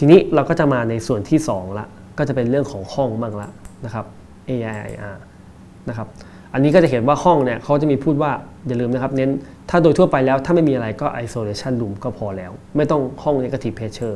ทีนี้เราก็จะมาในส่วนที่2ละก็จะเป็นเรื่องของห้องบ้างละนะครับ AIIR นะครับอันนี้ก็จะเห็นว่าห้องเนี่ยเขาจะมีพูดว่าอย่าลืมนะครับเน้นถ้าโดยทั่วไปแล้วถ้าไม่มีอะไรก็ isolation room ก็พอแล้วไม่ต้องห้อง negative pressure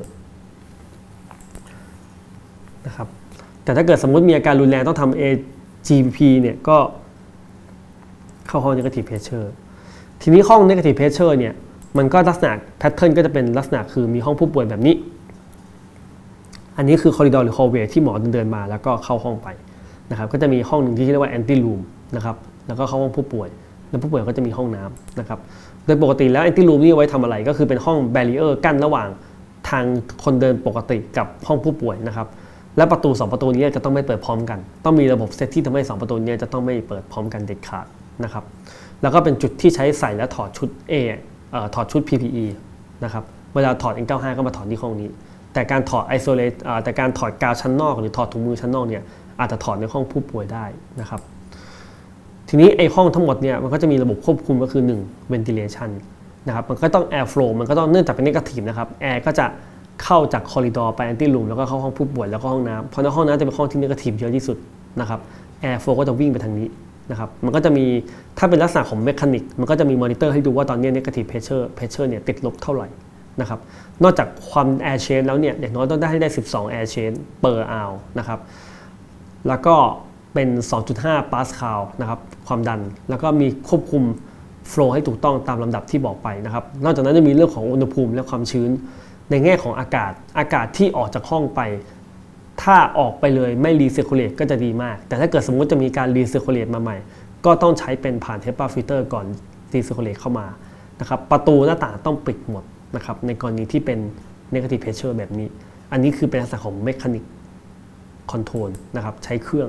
นะครับแต่ถ้าเกิดสมมติมีอาการรุนแรงต้องทำ AGP เนี่ยก็เข้าห้อง negative pressure ทีนี้ห้อง negative pressure เนี่ยมันก็ลักษณะ pattern ก็จะเป็นลักษณะคือมีห้องผู้ป่วยแบบนี้อันนี้คือคอริดอร์หรือ hallway ที่หมอเดินมาแล้วก็เข้าห้องไปนะครับก็จะมีห้องหนึ่งที่เรียกว่า anti room นะครับแล้วก็เข้าห้องผู้ป่วยแล้วผู้ป่วยก็จะมีห้องน้ำนะครับโดยปกติแล้ว anti room นี่ไว้ทำอะไรก็คือเป็นห้อง barrier กั้นระหว่างทางคนเดินปกติกับห้องผู้ป่วยนะครับและประตู2ประตูนี้จะต้องไม่เปิดพร้อมกันต้องมีระบบเซตที่ทำให้2ประตูนี้จะต้องไม่เปิดพร้อมกันเด็ดขาดนะครับแล้วก็เป็นจุดที่ใช้ใส่และถอดชุดถอดชุด PPE นะครับเวลาถอด N95 ก็มาถอดที่ห้องนี้แต่การถอด isolate แต่การถอดกาวชั้นนอกหรือถอดถุงมือชั้นนอกเนี่ยอาจจะถอดในห้องผู้ป่วยได้นะครับทีนี้ไอ้ห้องทั้งหมดเนี่ยมันก็จะมีระบบควบคุมก็คือ1 ventilation นะครับมันก็ต้อง air flow มันก็ต้องเนื่องจากเป็น negative นะครับ air ก็จะเข้าจากคอริดอร์ไป anti room แล้วก็เข้าห้องผู้ป่วยแล้วก็ห้องน้ำเพราะในห้องน้ำจะเป็นห้องที่ negative เยอะที่สุดนะครับ air flow ก็จะวิ่งไปทางนี้นะครับมันก็จะมีถ้าเป็นลักษณะของเมคานิกมันก็จะมีมอนิเตอร์ให้ดูว่าตอนนี้ negative pressure เนี่ยติดลบเท่าไหร่นะครับนอกจากความ air change แล้วเนี่ยอย่างน้อยต้องได้ให้ได้12 air change per hour นะครับแล้วก็เป็น 2.5 ปาสคาลนะครับความดันแล้วก็มีควบคุม flow ให้ถูกต้องตามลำดับที่บอกไปนะครับนอกจากนั้นจะมีเรื่องของอุณหภูมิและความชื้นในแง่ของอากาศที่ออกจากห้องไปถ้าออกไปเลยไม่รีเซอร์คูลเลตก็จะดีมากแต่ถ้าเกิดสมมติจะมีการรีเซอร์คูลเลตมาใหม่ก็ต้องใช้เป็นผ่าน HEPA filter ก่อนรีเซอร์คูลเลตเข้ามานะครับประตูหน้าต่างต้องปิดหมดนะครับในกรณีที่เป็น negative pressure แบบนี้อันนี้คือเป็นลักษณะของ mechanic control นะครับใช้เครื่อง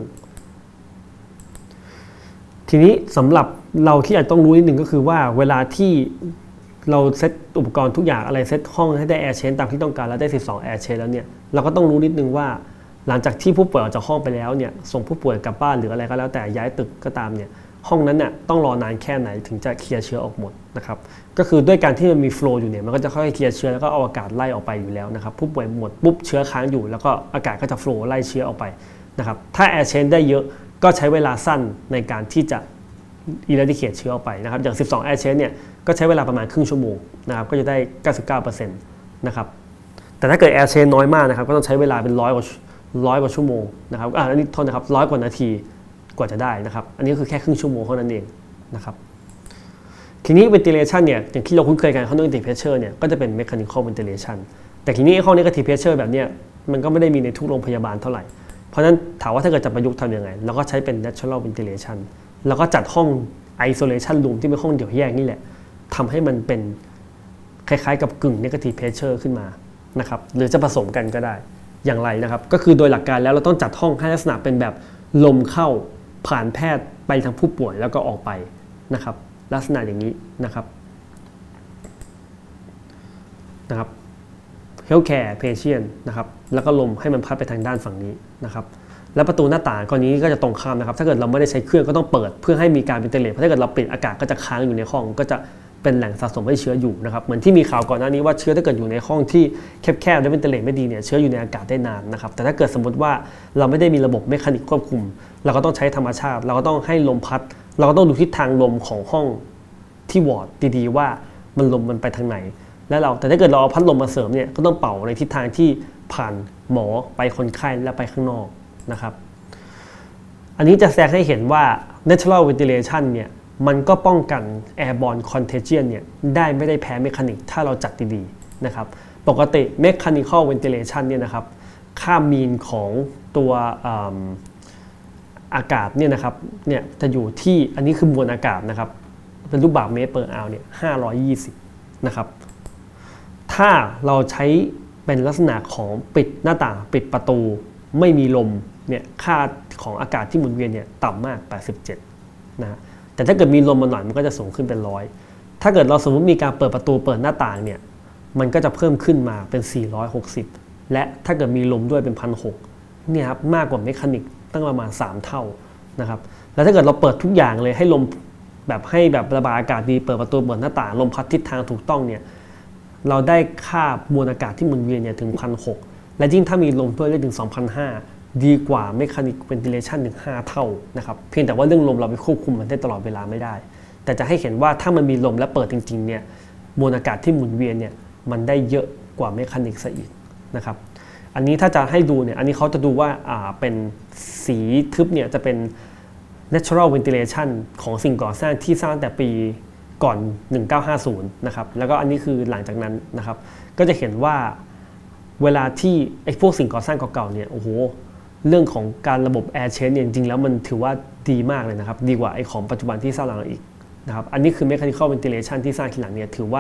ทีนี้สำหรับเราที่อาจต้องรู้นิดหนึ่งก็คือว่าเวลาที่เราเซตอุปกรณ์ทุกอย่างอะไรเซตห้องให้ได้ air change ตามที่ต้องการแล้วได้12 air change แล้วเนี่ยเราก็ต้องรู้นิดนึงว่าหลังจากที่ผู้ป่วยออกจากห้องไปแล้วเนี่ยส่งผู้ป่วยกลับบ้านหรืออะไรก็แล้วแต่ย้ายตึกก็ตามเนี่ยห้องนั้นเนี่ยต้องรอนานแค่ไหนถึงจะเคลียร์เชื้อออกหมดนะครับก็คือด้วยการที่มันมีโฟลว์อยู่เนี่ยมันก็จะค่อยๆเคลียร์เชื้อแล้วก็เอาอากาศไล่ออกไปอยู่แล้วนะครับผู้ป่วยหมดปุ๊บเชื้อค้างอยู่แล้วก็อากาศก็จะโฟลว์ไล่เชื้อออกไปนะครับถ้า air change ได้เยอะก็ใช้เวลาสั้นในการที่จะeradicate เชื้อออกไปนะครับอย่าง12 air change เนี่ยก็ใช้เวลาประมาณครึ่งชั่วโมงนะครับก็จะได้ 99% นะครับแต่ถ้าเกิด air change น้อยมากนะครับก็ต้องใช้เวลาเป็น100 กว่าชั่วโมงนะครับอันนี้โทษนะครับ100 กว่านาทีกว่าจะได้นะครับอันนี้คือแค่ครึ่งชั่วโมงเท่านั้นเองนะครับทีนี้ ventilation เนี่ยอย่างที่เราคุ้นเคยกันห้อง negative pressure เนี่ยก็จะเป็น mechanical ventilation แต่ทีนี้ห้อง negative pressure แบบเนี้ยมันก็ไม่ได้มีในทุกโรงพยาบาลเท่าไหร่เพราะฉะนั้นถามว่าถ้าเกิดจะประยุกต์ทำยังไงเราก็ใช้เป็น natural ventilation แล้วก็จัดห้อง isolation room ที่เป็นห้องเดี่ยวแยกนี่แหละทำให้มันเป็นคล้ายๆกับกึ่ง negative pressure ขึ้นมานะครับหรือจะผสมกันก็ได้อย่างไรนะครับก็คือโดยหลักการแล้วเราต้องจัดห้องให้ลักษณะเป็นแบบลมเข้าผ่านแพทย์ไปทางผู้ป่วยแล้วก็ออกไปนะครับลักษณะอย่างนี้นะครับhealthcare patient นะครับแล้วก็ลมให้มันพัดไปทางด้านฝั่งนี้นะครับแล้วประตูหน้าต่างกรณีก็จะตรงข้ามนะครับถ้าเกิดเราไม่ได้ใช้เครื่องก็ต้องเปิดเพื่อให้มีการเป็นเทเลเพราะถ้าเกิดเราปิดอากาศก็จะค้างอยู่ในห้องก็จะเป็นแหล่งสะสมให้เชื้ออยู่นะครับเหมือนที่มีข่าวก่อนหน้านี้ว่าเชื้อถ้าเกิดอยู่ในห้องที่แคบๆและเป็นเทเลไม่ดีเนี่ยเชื้ออยู่ในอากาศได้นานนะครับแต่ถ้าเกิดสมมติว่าเราไม่ได้มีระบบเมคานิกควบคุมเราก็ต้องใช้ธรรมชาติเราก็ต้องให้ลมพัดเราก็ต้องดูทิศทางลมของห้องที่วอร์ดดีๆว่ามันไปทางไหนแล้วแต่ถ้าเกิดเราเอาพัดลมมาเสริมเนี่ยก็ต้องเป่าในทิศทางที่ผ่านหมอไปคนไข้และไปข้างนอกนะครับอันนี้จะแสดงให้เห็นว่า natural ventilation เนี่ยมันก็ป้องกัน airborne contagion เนี่ยไม่ได้แพ้เมคานิกถ้าเราจัดดีๆนะครับปกติ mechanical ventilation เนี่ยนะครับค่ามีนของตัวอากาศเนี่ยนะครับเนี่ยจะอยู่ที่อันนี้คือมวลอากาศนะครับเป็นลูกบาศก์เมตร per hour เนี่ย520นะครับถ้าเราใช้เป็นลักษณะของปิดหน้าต่างปิดประตูไม่มีลมเนี่ยค่าของอากาศที่หมุนเวียนเนี่ยต่ำมาก87นะแต่ถ้าเกิดมีลมมาหน่อยมันก็จะสูงขึ้นเป็น100ถ้าเกิดเราสมมติมีการเปิดประตูเปิดหน้าต่างเนี่ยมันก็จะเพิ่มขึ้นมาเป็น460และถ้าเกิดมีลมด้วยเป็น1,600เนี่ยครับมากกว่าเมคานิกตั้งประมาณ3เท่านะครับแล้วถ้าเกิดเราเปิดทุกอย่างเลยให้ลมแบบให้แบบระบายอากาศดีเปิดประตูเปิดหน้าต่างลมพัดทิศทางถูกต้องเนี่ยเราได้ค่ามวลอากาศที่หมุนเวียนเนี่ยถึง1,600 และยิ่งถ้ามีลมด้วยได้ถึง 2,500 ดีกว่าเมคานิกเวนติเลชันถึง5 เท่านะครับเพียงแต่ว่าเรื่องลมเราไปควบคุมมันได้ตลอดเวลาไม่ได้แต่จะให้เห็นว่าถ้ามันมีลมและเปิดจริงๆเนี่ยมวลอากาศที่หมุนเวียนเนี่ยมันได้เยอะกว่าเมคานิกซะอีกนะครับอันนี้ถ้าจะให้ดูเนี่ยอันนี้เขาจะดูว่าเป็นสีทึบเนี่ยจะเป็น natural ventilation ของสิ่งก่อสร้างที่สร้างแต่ปีก่อน 1950 นะครับแล้วก็อันนี้คือหลังจากนั้นนะครับก็จะเห็นว่าเวลาที่ไอ้พวกสิ่งก่อสร้างเก่าๆเนี่ยโอ้โหเรื่องของการระบบ air change เนี่ยจริงๆแล้วมันถือว่าดีมากเลยนะครับดีกว่าไอ้ของปัจจุบันที่สร้างหลังอีกนะครับอันนี้คือ mechanical ventilation ที่สร้างทีหลังเนี่ยถือว่า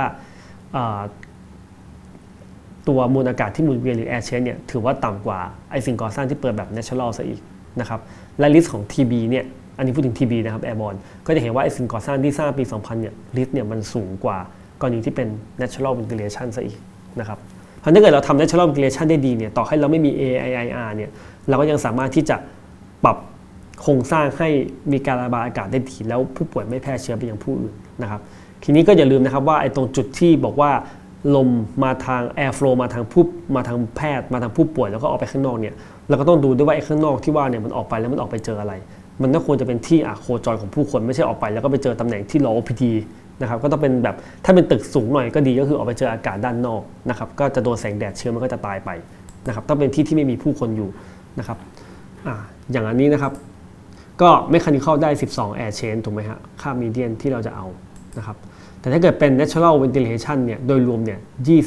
ตัวมวลอากาศที่หมุนเวียนหรือ air change เนี่ยถือว่าต่ำกว่าไอ้สิ่งก่อสร้างที่เปิดแบบ natural ซะอีกนะครับและลิสต์ของ TB เนี่ยอันนี้พูดถึง TB นะครับ airborne ก็จะเห็นว่าไอ้สิ่งก่อสร้างที่สร้างปี 2000 เนี่ยลิสต์เนี่ยมันสูงกว่ากรณีที่เป็น natural ventilation ซะอีกนะครับเพราะถ้าเกิดเราทำ natural ventilation ได้ดีเนี่ยต่อให้เราไม่มี AIIR เนี่ยเราก็ยังสามารถที่จะปรับโครงสร้างให้มีการระบายอากาศได้ดีแล้วผู้ป่วยไม่แพร่เชื้อไปยังผู้อื่นนะครับทีนี้ก็อย่าลืมนะครับว่าไอ้ตรงจุดที่บอกว่าลมมาทาง air flow มาทางแพทย์มาทางผู้ป่วยแล้วก็ออกไปข้างนอกเนี่ยเราก็ต้องดูด้วยว่าไอ้ข้างนอกที่ว่าเนี่ยมันออกไปแล้วมันออกไปเจออะไรมันก็ควรจะเป็นที่โคจรของผู้คนไม่ใช่ออกไปแล้วก็ไปเจอตำแหน่งที่รอ OPD นะครับก็ต้องเป็นแบบถ้าเป็นตึกสูงหน่อยก็ดีก็คือออกไปเจออากาศด้านนอกนะครับก็จะโดนแสงแดดเชื้อมันก็จะตายไปนะครับต้องเป็นที่ที่ไม่มีผู้คนอยู่นะครับอย่างอันนี้นะครับก็เมคานิคอลได้12 air change ถูกไหมฮะค่ามีเดียนที่เราจะเอานะครับแต่ถ้าเกิดเป็น natural ventilation เนี่ยโดยรวมเนี่ย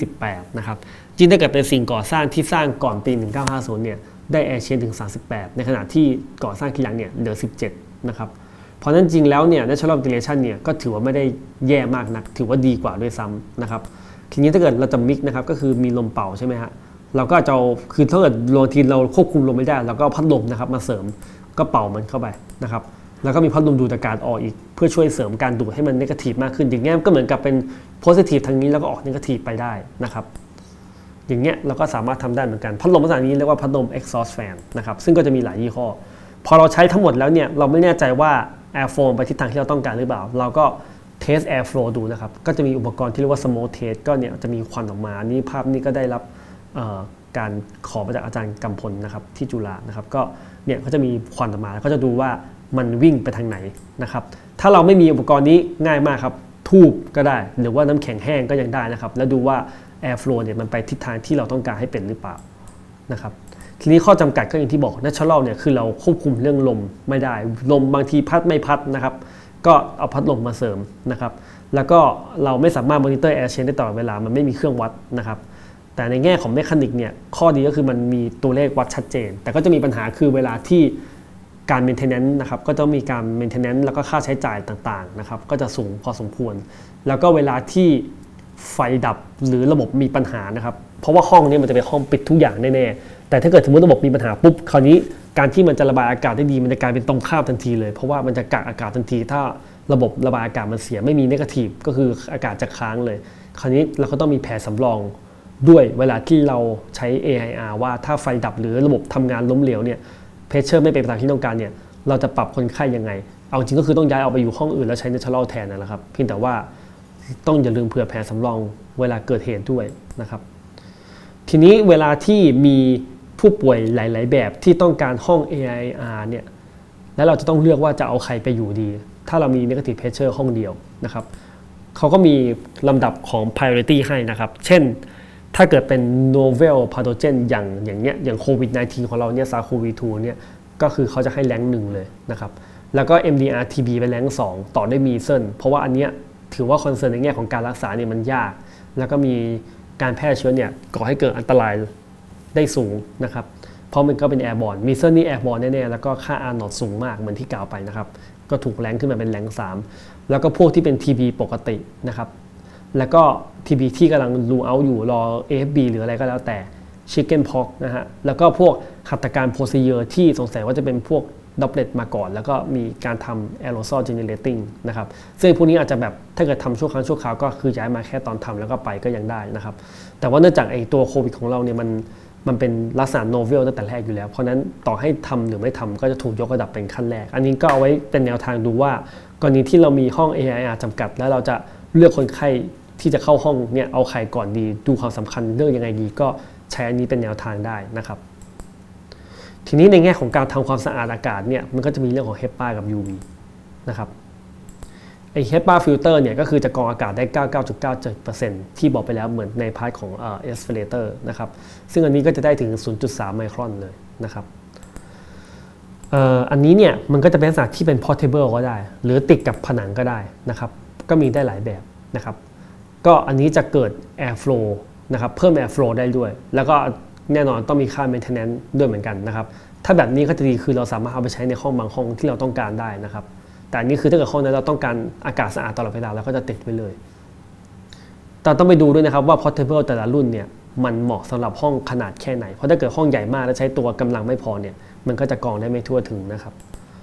28นะครับจริงถ้าเกิดเป็นสิ่งก่อสร้างที่สร้างก่อนปี 1950 เนี่ยได้ air change ถึง38ในขณะที่ก่อสร้างทีหลังเนี่ยเหลือ17นะครับเพราะนั้นจริงแล้วเนี่ย natural ventilation เนี่ยก็ถือว่าไม่ได้แย่มากนักถือว่าดีกว่าด้วยซ้ำนะครับทีนี้ถ้าเกิดเราจะ mix นะครับก็คือมีลมเป่าใช่ไหมฮะเราก็จะคือถ้าเกิดบางทีเราควบคุมลมไม่ได้เราก็พัดลมนะครับมาเสริมก็เป่ามันเข้าไปนะครับแล้วก็มีพัดลมดูดอากาศออกอีกเพื่อช่วยเสริมการดูดให้มันเนกาทีฟมากขึ้นอย่างเงี้ยก็เหมือนกับเป็นโพซิทีฟทางนี้แล้วก็ออกเนกาทีฟไปได้นะครับอย่างเงี้ยเราก็สามารถทำได้เหมือนกันพัดลมภาษานี้เรียกว่าพัดลม exhaust fan นะครับซึ่งก็จะมีหลายยี่ห้อพอเราใช้ทั้งหมดแล้วเนี่ยเราไม่แน่ใจว่า air flow ไปทิศทางที่เราต้องการหรือเปล่าเราก็ test air flow ดูนะครับก็จะมีอุปกรณ์ที่เรียกว่า smoke test ก็เนี่ยจะมีควันออกมานี่ภาพนี้ก็ได้รับการขอมาจากอาจารย์กำพลนะครับที่จุฬานะครับก็เนี่ยเขาจะมีควันออกมาแล้วก็จะดูว่ามันวิ่งไปทางไหนนะครับถ้าเราไม่มีอุปกรณ์นี้ง่ายมากครับทูบก็ได้หรือว่าน้ำแข็งแห้งก็ยังได้นะครับแล้วดูว่า air flow เนี่ยมันไปทิศทางที่เราต้องการให้เป็นหรือเปล่านะครับทีนี้ข้อจำกัดก็อย่างที่บอก natural เนี่ยคือเราควบคุมเรื่องลมไม่ได้ลมบางทีพัดไม่พัดนะครับก็เอาพัดลมมาเสริมนะครับแล้วก็เราไม่สามารถ monitor air change ได้ตลอดเวลามันไม่มีเครื่องวัดนะครับแต่ในแง่ของเมคานิกเนี่ยข้อดีก็คือมันมีตัวเลขวัดชัดเจนแต่ก็จะมีปัญหาคือเวลาที่การ maintenance นะครับก็ต้องมีการ maintenance แล้วก็ค่าใช้จ่ายต่างๆนะครับก็จะสูงพอสมควรแล้วก็เวลาที่ไฟดับหรือระบบมีปัญหานะครับเพราะว่าห้องนี้มันจะเป็นห้องปิดทุกอย่างแน่ๆแต่ถ้าเกิดสมมติระบบมีปัญหาปุ๊บคราวนี้การที่มันจะระบายอากาศได้ดีมันจะกลายเป็นตรงข้ามทันทีเลยเพราะว่ามันจะกักอากาศทันทีถ้าระบบระบายอากาศมันเสียไม่มีเนกาทีฟก็คืออากาศจะค้างเลยคราวนี้เราก็ต้องมีแผนสำรองด้วยเวลาที่เราใช้ AIR ว่าถ้าไฟดับหรือระบบทำงานล้มเหลวเนี่ยเพชเชอร์ไม่เป็นไปตามที่ต้องการเนี่ยเราจะปรับคนไข้ยังไงเอาจริงก็คือต้องย้ายออกไปอยู่ห้องอื่นแล้วใช้ natural แทนนั่นแหละครับเพียงแต่ว่าต้องอย่าลืมเผื่อแผนสำรองเวลาเกิดเหตุด้วยนะครับทีนี้เวลาที่มีผู้ป่วยหลายๆแบบที่ต้องการห้อง AIR เนี่ยแล้วเราจะต้องเลือกว่าจะเอาใครไปอยู่ดีถ้าเรามี negative pressure ห้องเดียวนะครับเขาก็มีลำดับของ priority ให้นะครับเช่นถ้าเกิดเป็น novel pathogen อย่างเนี้ยอย่างโควิด -19 ของเราเนี่ย SARS-CoV-2 เนี่ยก็คือเขาจะให้แรงค์1เลยนะครับแล้วก็ MDR TB เป็นแรงค์2ต่อด้วยมีเซิลเพราะว่าอันเนี้ยถือว่าคอนเซิร์นในแง่ของการรักษาเนี่ยมันยากแล้วก็มีการแพร่เชื้อเนี่ยก่อให้เกิดอันตรายได้สูงนะครับเพราะมันก็เป็นแอร์บอร์นมีเซิลนี่แอร์บอร์นแน่ๆแล้วก็ค่า R นอตสูงมากเหมือนที่กล่าวไปนะครับก็ถูกแรงขึ้นมาเป็นแรงค์3แล้วก็พวกที่เป็น TB ปกตินะครับแล้วก็ TB ที่กำลังรูเอาอยู่รอ AFB หรืออะไรก็แล้วแต่ Chicken Pox นะฮะแล้วก็พวกหัตถการ procedure ที่สงสัยว่าจะเป็นพวกดอปเลตมาก่อนแล้วก็มีการทำ aerosol generating นะครับซึ่งพวกนี้อาจจะแบบถ้าเกิดทำชั่วครั้งชั่วคราวก็คือย้ายมาแค่ตอนทำแล้วก็ไปก็ยังได้นะครับแต่ว่าเนื่องจากไอ้ตัวโควิดของเราเนี่ยมันเป็นลักษณะ novel ตั้งแต่แรกอยู่แล้วเพราะนั้นต่อให้ทำหรือไม่ทำก็จะถูกยกระดับเป็นขั้นแรกอันนี้ก็เอาไว้เป็นแนวทางดูว่ากรณีที่เรามีห้อง AIR จำกัดแล้วเราจะเลือกคนไข้ที่จะเข้าห้องเนี่ยเอาใครก่อนดีดูความสำคัญเรื่องยังไงดีก็ใช้อันนี้เป็นแนวทางได้นะครับทีนี้ในแง่ของการทำความสะอาดอากาศเนี่ยมันก็จะมีเรื่องของ HEPA กับ UV นะครับไอ้ HEPA filter เนี่ยก็คือจะกรองอากาศได้ 99.97% ที่บอกไปแล้วเหมือนในพาร์ทของaspirator นะครับซึ่งอันนี้ก็จะได้ถึง 0.3 ไมครอนเลยนะครับอันนี้เนี่ยมันก็จะเป็นลักษณะที่เป็น portable ก็ได้หรือติดกับผนังก็ได้นะครับก็มีได้หลายแบบนะครับก็อันนี้จะเกิด air flow นะครับเพิ่ม air flow ได้ด้วยแล้วก็แน่นอนต้องมีค่า maintenance ด้วยเหมือนกันนะครับถ้าแบบนี้ก็จะดีคือเราสามารถเอาไปใช้ในห้องบางห้องที่เราต้องการได้นะครับแต่อันนี้คือถ้าเกิดห้องนั้นเราต้องการอากาศสะอาดตลอดเวลาเราก็จะติดไว้เลยแต่ต้องไปดูด้วยนะครับว่า portable แต่ละรุ่นเนี่ยมันเหมาะสำหรับห้องขนาดแค่ไหนเพราะถ้าเกิดห้องใหญ่มากแล้วใช้ตัวกำลังไม่พอเนี่ยมันก็จะกรองได้ไม่ทั่วถึงนะครับ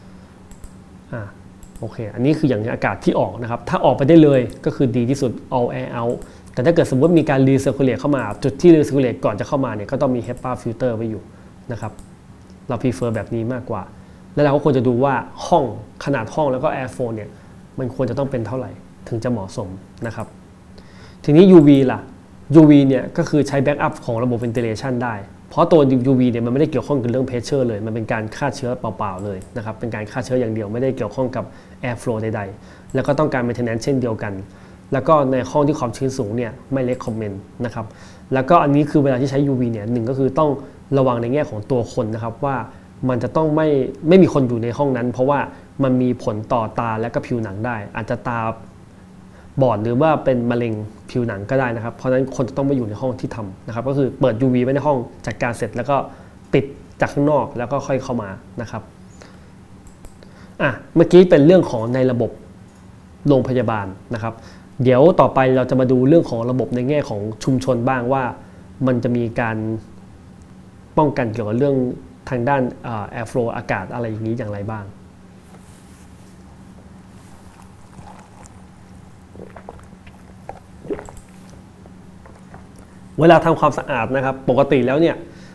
โอเคอันนี้คืออย่างอากาศที่ออกนะครับถ้าออกไปได้เลยก็คือดีที่สุด all air out แต่ถ้าเกิดสมมติมีการ recirculate เข้ามาจุดที่ recirculate ก่อนจะเข้ามาเนี่ยก็ต้องมี HEPA filter ไว้อยู่นะครับเรา prefer แบบนี้มากกว่าแล้วเราก็ควรจะดูว่าห้องขนาดห้องแล้วก็ air flow เนี่ยมันควรจะต้องเป็นเท่าไหร่ถึงจะเหมาะสมนะครับทีนี้ UV ล่ะ UV เนี่ยก็คือใช้ backup ของระบบ ventilation ได้เพราะตัว UV เนี่ยมันไม่ได้เกี่ยวข้องกับเรื่อง pressure เลยมันเป็นการฆ่าเชื้อเปล่าๆเลยนะครับเป็นการฆ่าเชื้ออย่างเดียวไม่ได้เกี่ยวข้องกับ air flow ใดๆแล้วก็ต้องการ maintenance เช่นเดียวกันแล้วก็ในห้องที่ความชื้นสูงเนี่ยไม่ recommend นะครับแล้วก็อันนี้คือเวลาที่ใช้ UV เนี่ยหนึ่งก็คือต้องระวังในแง่ของตัวคนนะครับว่ามันจะต้องไม่มีคนอยู่ในห้องนั้นเพราะว่ามันมีผลต่อตาและก็ผิวหนังได้อาจจะตาบอดหรือว่าเป็นมะเร็งผิวหนังก็ได้นะครับเพราะฉะนั้นคนจะต้องไม่อยู่ในห้องที่ทำนะครับก็คือเปิด UV ไว้ในห้องจัดการเสร็จแล้วก็ปิดจากข้างนอกแล้วก็ค่อยเข้ามานะครับเมื่อกี้เป็นเรื่องของในระบบโรงพยาบาลนะครับเดี๋ยวต่อไปเราจะมาดูเรื่องของระบบในแง่ของชุมชนบ้างว่ามันจะมีการป้องกันเกี่ยวกับเรื่องทางด้านair flow อากาศอะไรอย่างนี้อย่างไรบ้างเวลาทำความสะอาดนะครับปกติแล้วเนี่ย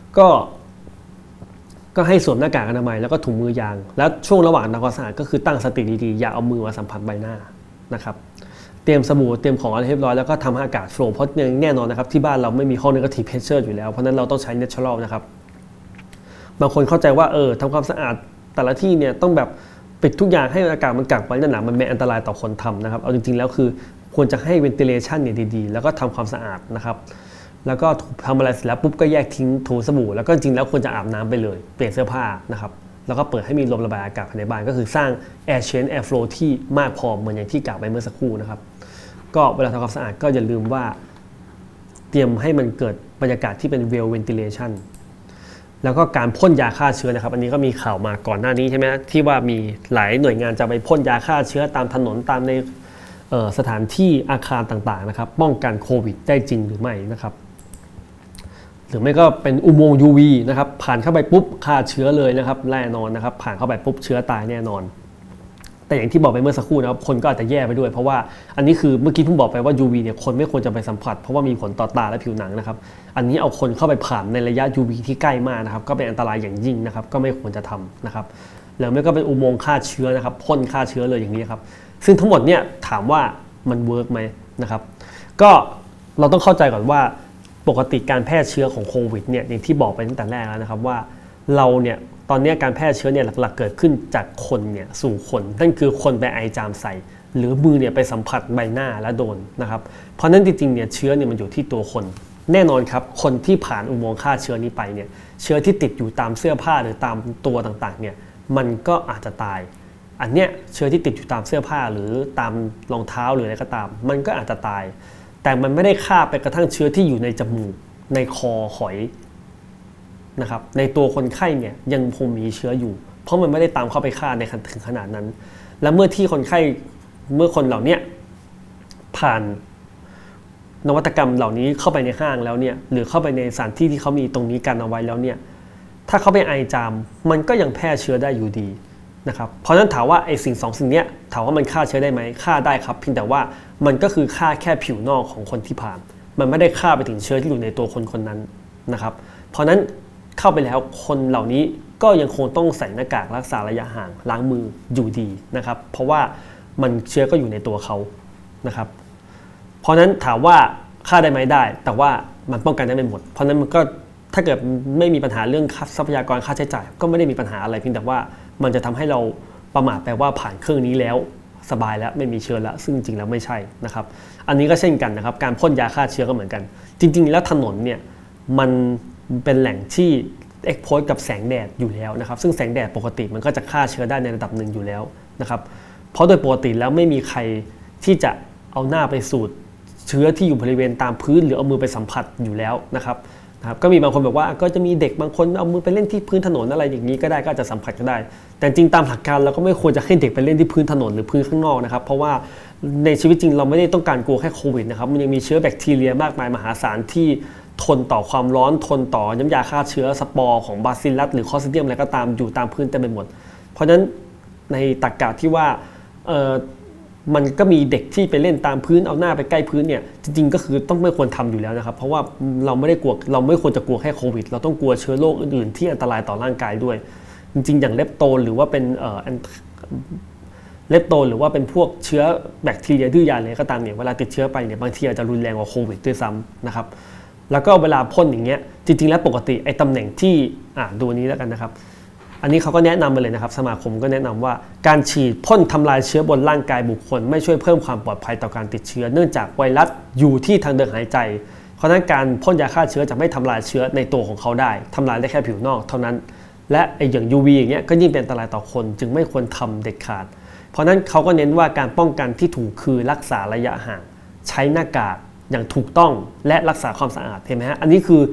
ก็ให้สวมหน้ากากอนามัยแล้วก็ถุงมือยางแล้วช่วงระหว่างทำความสะอาดก็คือตั้งสติดีๆอย่าเอามือมาสัมผัสใบหน้านะครับเตรียมสบู่เตรียมของอะไรเรียบร้อยแล้วก็ทำให้อากาศโฟลว์เพราะแน่นอนนะครับที่บ้านเราไม่มีห้อง negative pressure อยู่แล้วเพราะนั้นเราต้องใช้ natural นะครับบางคนเข้าใจว่าทำความสะอาดแต่ละที่เนี่ยต้องแบบปิดทุกอย่างให้อากาศมันกักไว้นั่นนะมันเป็นอันตรายต่อคนทำนะครับเอาจริงๆแล้วคือควรจะให้ ventilation เนี่ยดีๆแล้วก็ทำความสะอาดนะครับแล้วก็ทำอะไรเสร็จแล้วปุ๊บก็แยกทิ้งถูสบู่แล้วก็จริงๆแล้วควรจะอาบน้ำไปเลยเปลี่ยนเสื้อผ้านะครับแล้วก็เปิดให้มีลมระบายอากาศภายในบ้านก็คือสร้าง air change air flow ที่มากพอเหมือนอย่างที่กล่าวไปเมื่อสักครู่นะครับก็เวลาทำความสะอาดก็อย่าลืมว่าเตรียมให้มันเกิดบรรยากาศที่เป็น well ventilation แล้วก็การพ่นยาฆ่าเชื้อนะครับอันนี้ก็มีข่าวมาก่อนหน้านี้ใช่ไหมที่ว่ามีหลายหน่วยงานจะไปพ่นยาฆ่าเชื้อตามถนนตามในสถานที่อาคารต่างๆนะครับป้องกันโควิดได้จริงหรือไม่นะครับหรือไม่ก็เป็นอุโมงค์ UV นะครับผ่านเข้าไปปุ๊บฆ่าเชื้อเลยนะครับแน่นอนนะครับผ่านเข้าไปปุ๊บเชื้อตายแน่นอนแต่อย่างที่บอกไปเมื่อสักครู่นะครับคนก็อาจจะแย่ไปด้วยเพราะว่าอันนี้คือเมื่อกี้ผมบอกไปว่า UV เนี่ยคนไม่ควรจะไปสัมผัสเพราะว่ามีผลต่อตาและผิวหนังนะครับอันนี้เอาคนเข้าไปผ่านในระยะ UV ที่ใกล้มากนะครับก็เป็นอันตรายอย่างยิ่งนะครับก็ไม่ควรจะทำนะครับแล้วไม่ก็เป็นอุโมงค์ฆ่าเชื้อนะครับพ่นฆ่าเชื้อเลยอย่างนี้ครับซึ่งทั้งหมดเนี่ยถามว่ามันเวิร์กไหมนะครับก็เราต้องเข้าใจก่อนว่าปกติการแพร่เชื้อของโควิดเนี่ยอย่างที่บอกไปตั้งแต่แรกแล้วนะครับว่าเราเนี่ยตอนนี้การแพร่เชื้อเนี่ยหลักๆเกิดขึ้นจากคนเนี่ยสู่คนนั่นคือคนไปไอจามใส่หรือมือเนี่ยไปสัมผัสใบหน้าและโดนนะครับเพราะนั้นจริงๆเนี่ยเชื้อเนี่ยมันอยู่ที่ตัวคนแน่นอนครับคนที่ผ่านอุโมงค์ฆ่าเชื้อนี้ไปเนี่ยเชื้อที่ติดอยู่ตามเสื้อผ้าหรือตามตัวต่างๆเนี่ยมันก็อาจจะตายอันเนี้ยเชื้อที่ติดอยู่ตามเสื้อผ้าหรือตามรองเท้าหรืออะไรก็ตามมันก็อาจจะตายแต่มันไม่ได้ฆ่าไปกระทั่งเชื้อที่อยู่ในจมูกในคอหอยนะครับในตัวคนไข้เนี่ยยังคงมีเชื้ออยู่เพราะมันไม่ได้ตามเข้าไปฆ่าในถึงขนาดนั้นและเมื่อที่คนไข้เมื่อคนเหล่านี้ผ่านนวัตกรรมเหล่านี้เข้าไปในห้างแล้วเนี่ยหรือเข้าไปในสถานที่ที่เขามีตรงนี้กันเอาไว้แล้วเนี่ยถ้าเขาไปไอจามมันก็ยังแพร่เชื้อได้อยู่ดีนะครับเพราะฉะนั้นถามว่าไอ้สิ่งนี้ถามว่ามันฆ่าเชื้อได้ไหมฆ่าได้ครับเพียงแต่ว่ามันก็คือฆ่าแค่ผิวนอกของคนที่ผ่านมันไม่ได้ฆ่าไปถึงเชื้อที่อยู่ในตัวคนนั้นนะครับเพราะนั้นเข้าไปแล้วคนเหล่านี้ก็ยังคงต้องใส่หน้ากากรักษาระยะห่างล้างมืออยู่ดีนะครับเพราะว่ามันเชื้อก็อยู่ในตัวเขานะครับเพราะนั้นถามว่าฆ่าได้ไหมได้แต่ว่ามันป้องกันได้ไม่หมดเพราะนั้นมันก็ถ้าเกิดไม่มีปัญหาเรื่องทรัพยากรค่าใช้จ่ายก็ไม่ได้มีปัญหาอะไรเพียงแต่ว่ามันจะทำให้เราประมาทแปลว่าผ่านเครื่องนี้แล้วสบายแล้วไม่มีเชื้อแล้วซึ่งจริงแล้วไม่ใช่นะครับอันนี้ก็เช่นกันนะครับการพ่นยาฆ่าเชื้อก็เหมือนกันจริงๆแล้วถนนเนี่ยมันเป็นแหล่งที่เอ็กโพสกับแสงแดดอยู่แล้วนะครับซึ่งแสงแดดปกติมันก็จะฆ่าเชื้อได้ในระดับหนึ่งอยู่แล้วนะครับเพราะโดยปกติแล้วไม่มีใครที่จะเอาหน้าไปสูดเชื้อที่อยู่บริเวณตามพื้นหรือเอามือไปสัมผัสอยู่แล้วนะครับก็มีบางคนบอกว่าก็จะมีเด็กบางคนเอามือไปเล่นที่พื้นถนนอะไรอย่างนี้ก็ได้ก็อาจจะสัมผัสก็ได้แต่จริงตามหลักการเราก็ไม่ควรจะให้เด็กไปเล่นที่พื้นถนนหรือพื้นข้างนอกนะครับเพราะว่าในชีวิตจริงเราไม่ได้ต้องการกลัวแค่โควิดนะครับมันยังมีเชื้อแบคทีเรียมากมายมหาศาลที่ทนต่อความร้อนทนต่อน้ำยาฆ่าเชื้อสปอร์ของบาซิลลัสหรือคลอสตริเดียมอะไรก็ตามอยู่ตามพื้นเต็มไปหมดเพราะฉะนั้นในตรรกะที่ว่ามันก็มีเด็กที่ไปเล่นตามพื้นเอาหน้าไปใกล้พื้นเนี่ยจริงๆก็คือต้องไม่ควรทำอยู่แล้วนะครับเพราะว่าเราไม่ได้กลัวเราไม่ควรจะกลัวแค่โควิดเราต้องกลัวเชื้อโรคอื่นๆที่อันตรายต่อร่างกายด้วยจริงๆอย่างเลปโตนหรือว่าเป็นเลปโตนหรือว่าเป็นพวกเชื้อแบคทีเรียดื้อยาอะไรก็ตามเนี่ยเวลาติดเชื้อไปเนี่ยบางทีอาจจะรุนแรงกว่าโควิดด้วยซ้ำนะครับแล้วก็เวลาพ่นอย่างเงี้ยจริงๆแล้วปกติไอ้ตำแหน่งที่ดูนี้แล้วกันนะครับอันนี้เขาก็แนะนำมาเลยนะครับสมาคมก็แนะนำว่าการฉีดพ่นทำลายเชื้อบนร่างกายบุคคลไม่ช่วยเพิ่มความปลอดภัยต่อการติดเชื้อเนื่องจากไวรัสอยู่ที่ทางเดินหายใจเพราะฉะนั้นการพ่นยาฆ่าเชื้อจะไม่ทำลายเชื้อในตัวของเขาได้ทำลายได้แค่ผิวนอกเท่านั้นและอย่าง UV อย่างเงี้ยก็ยิ่งเป็นอันตรายต่อคนจึงไม่ควรทำเด็ดขาดเพราะนั้นเขาก็เน้นว่าการป้องกันที่ถูกคือรักษาระยะห่างใช้หน้ากากอย่างถูกต้องและรักษาความสะอาดเห็นไหมฮะอันนี้คือ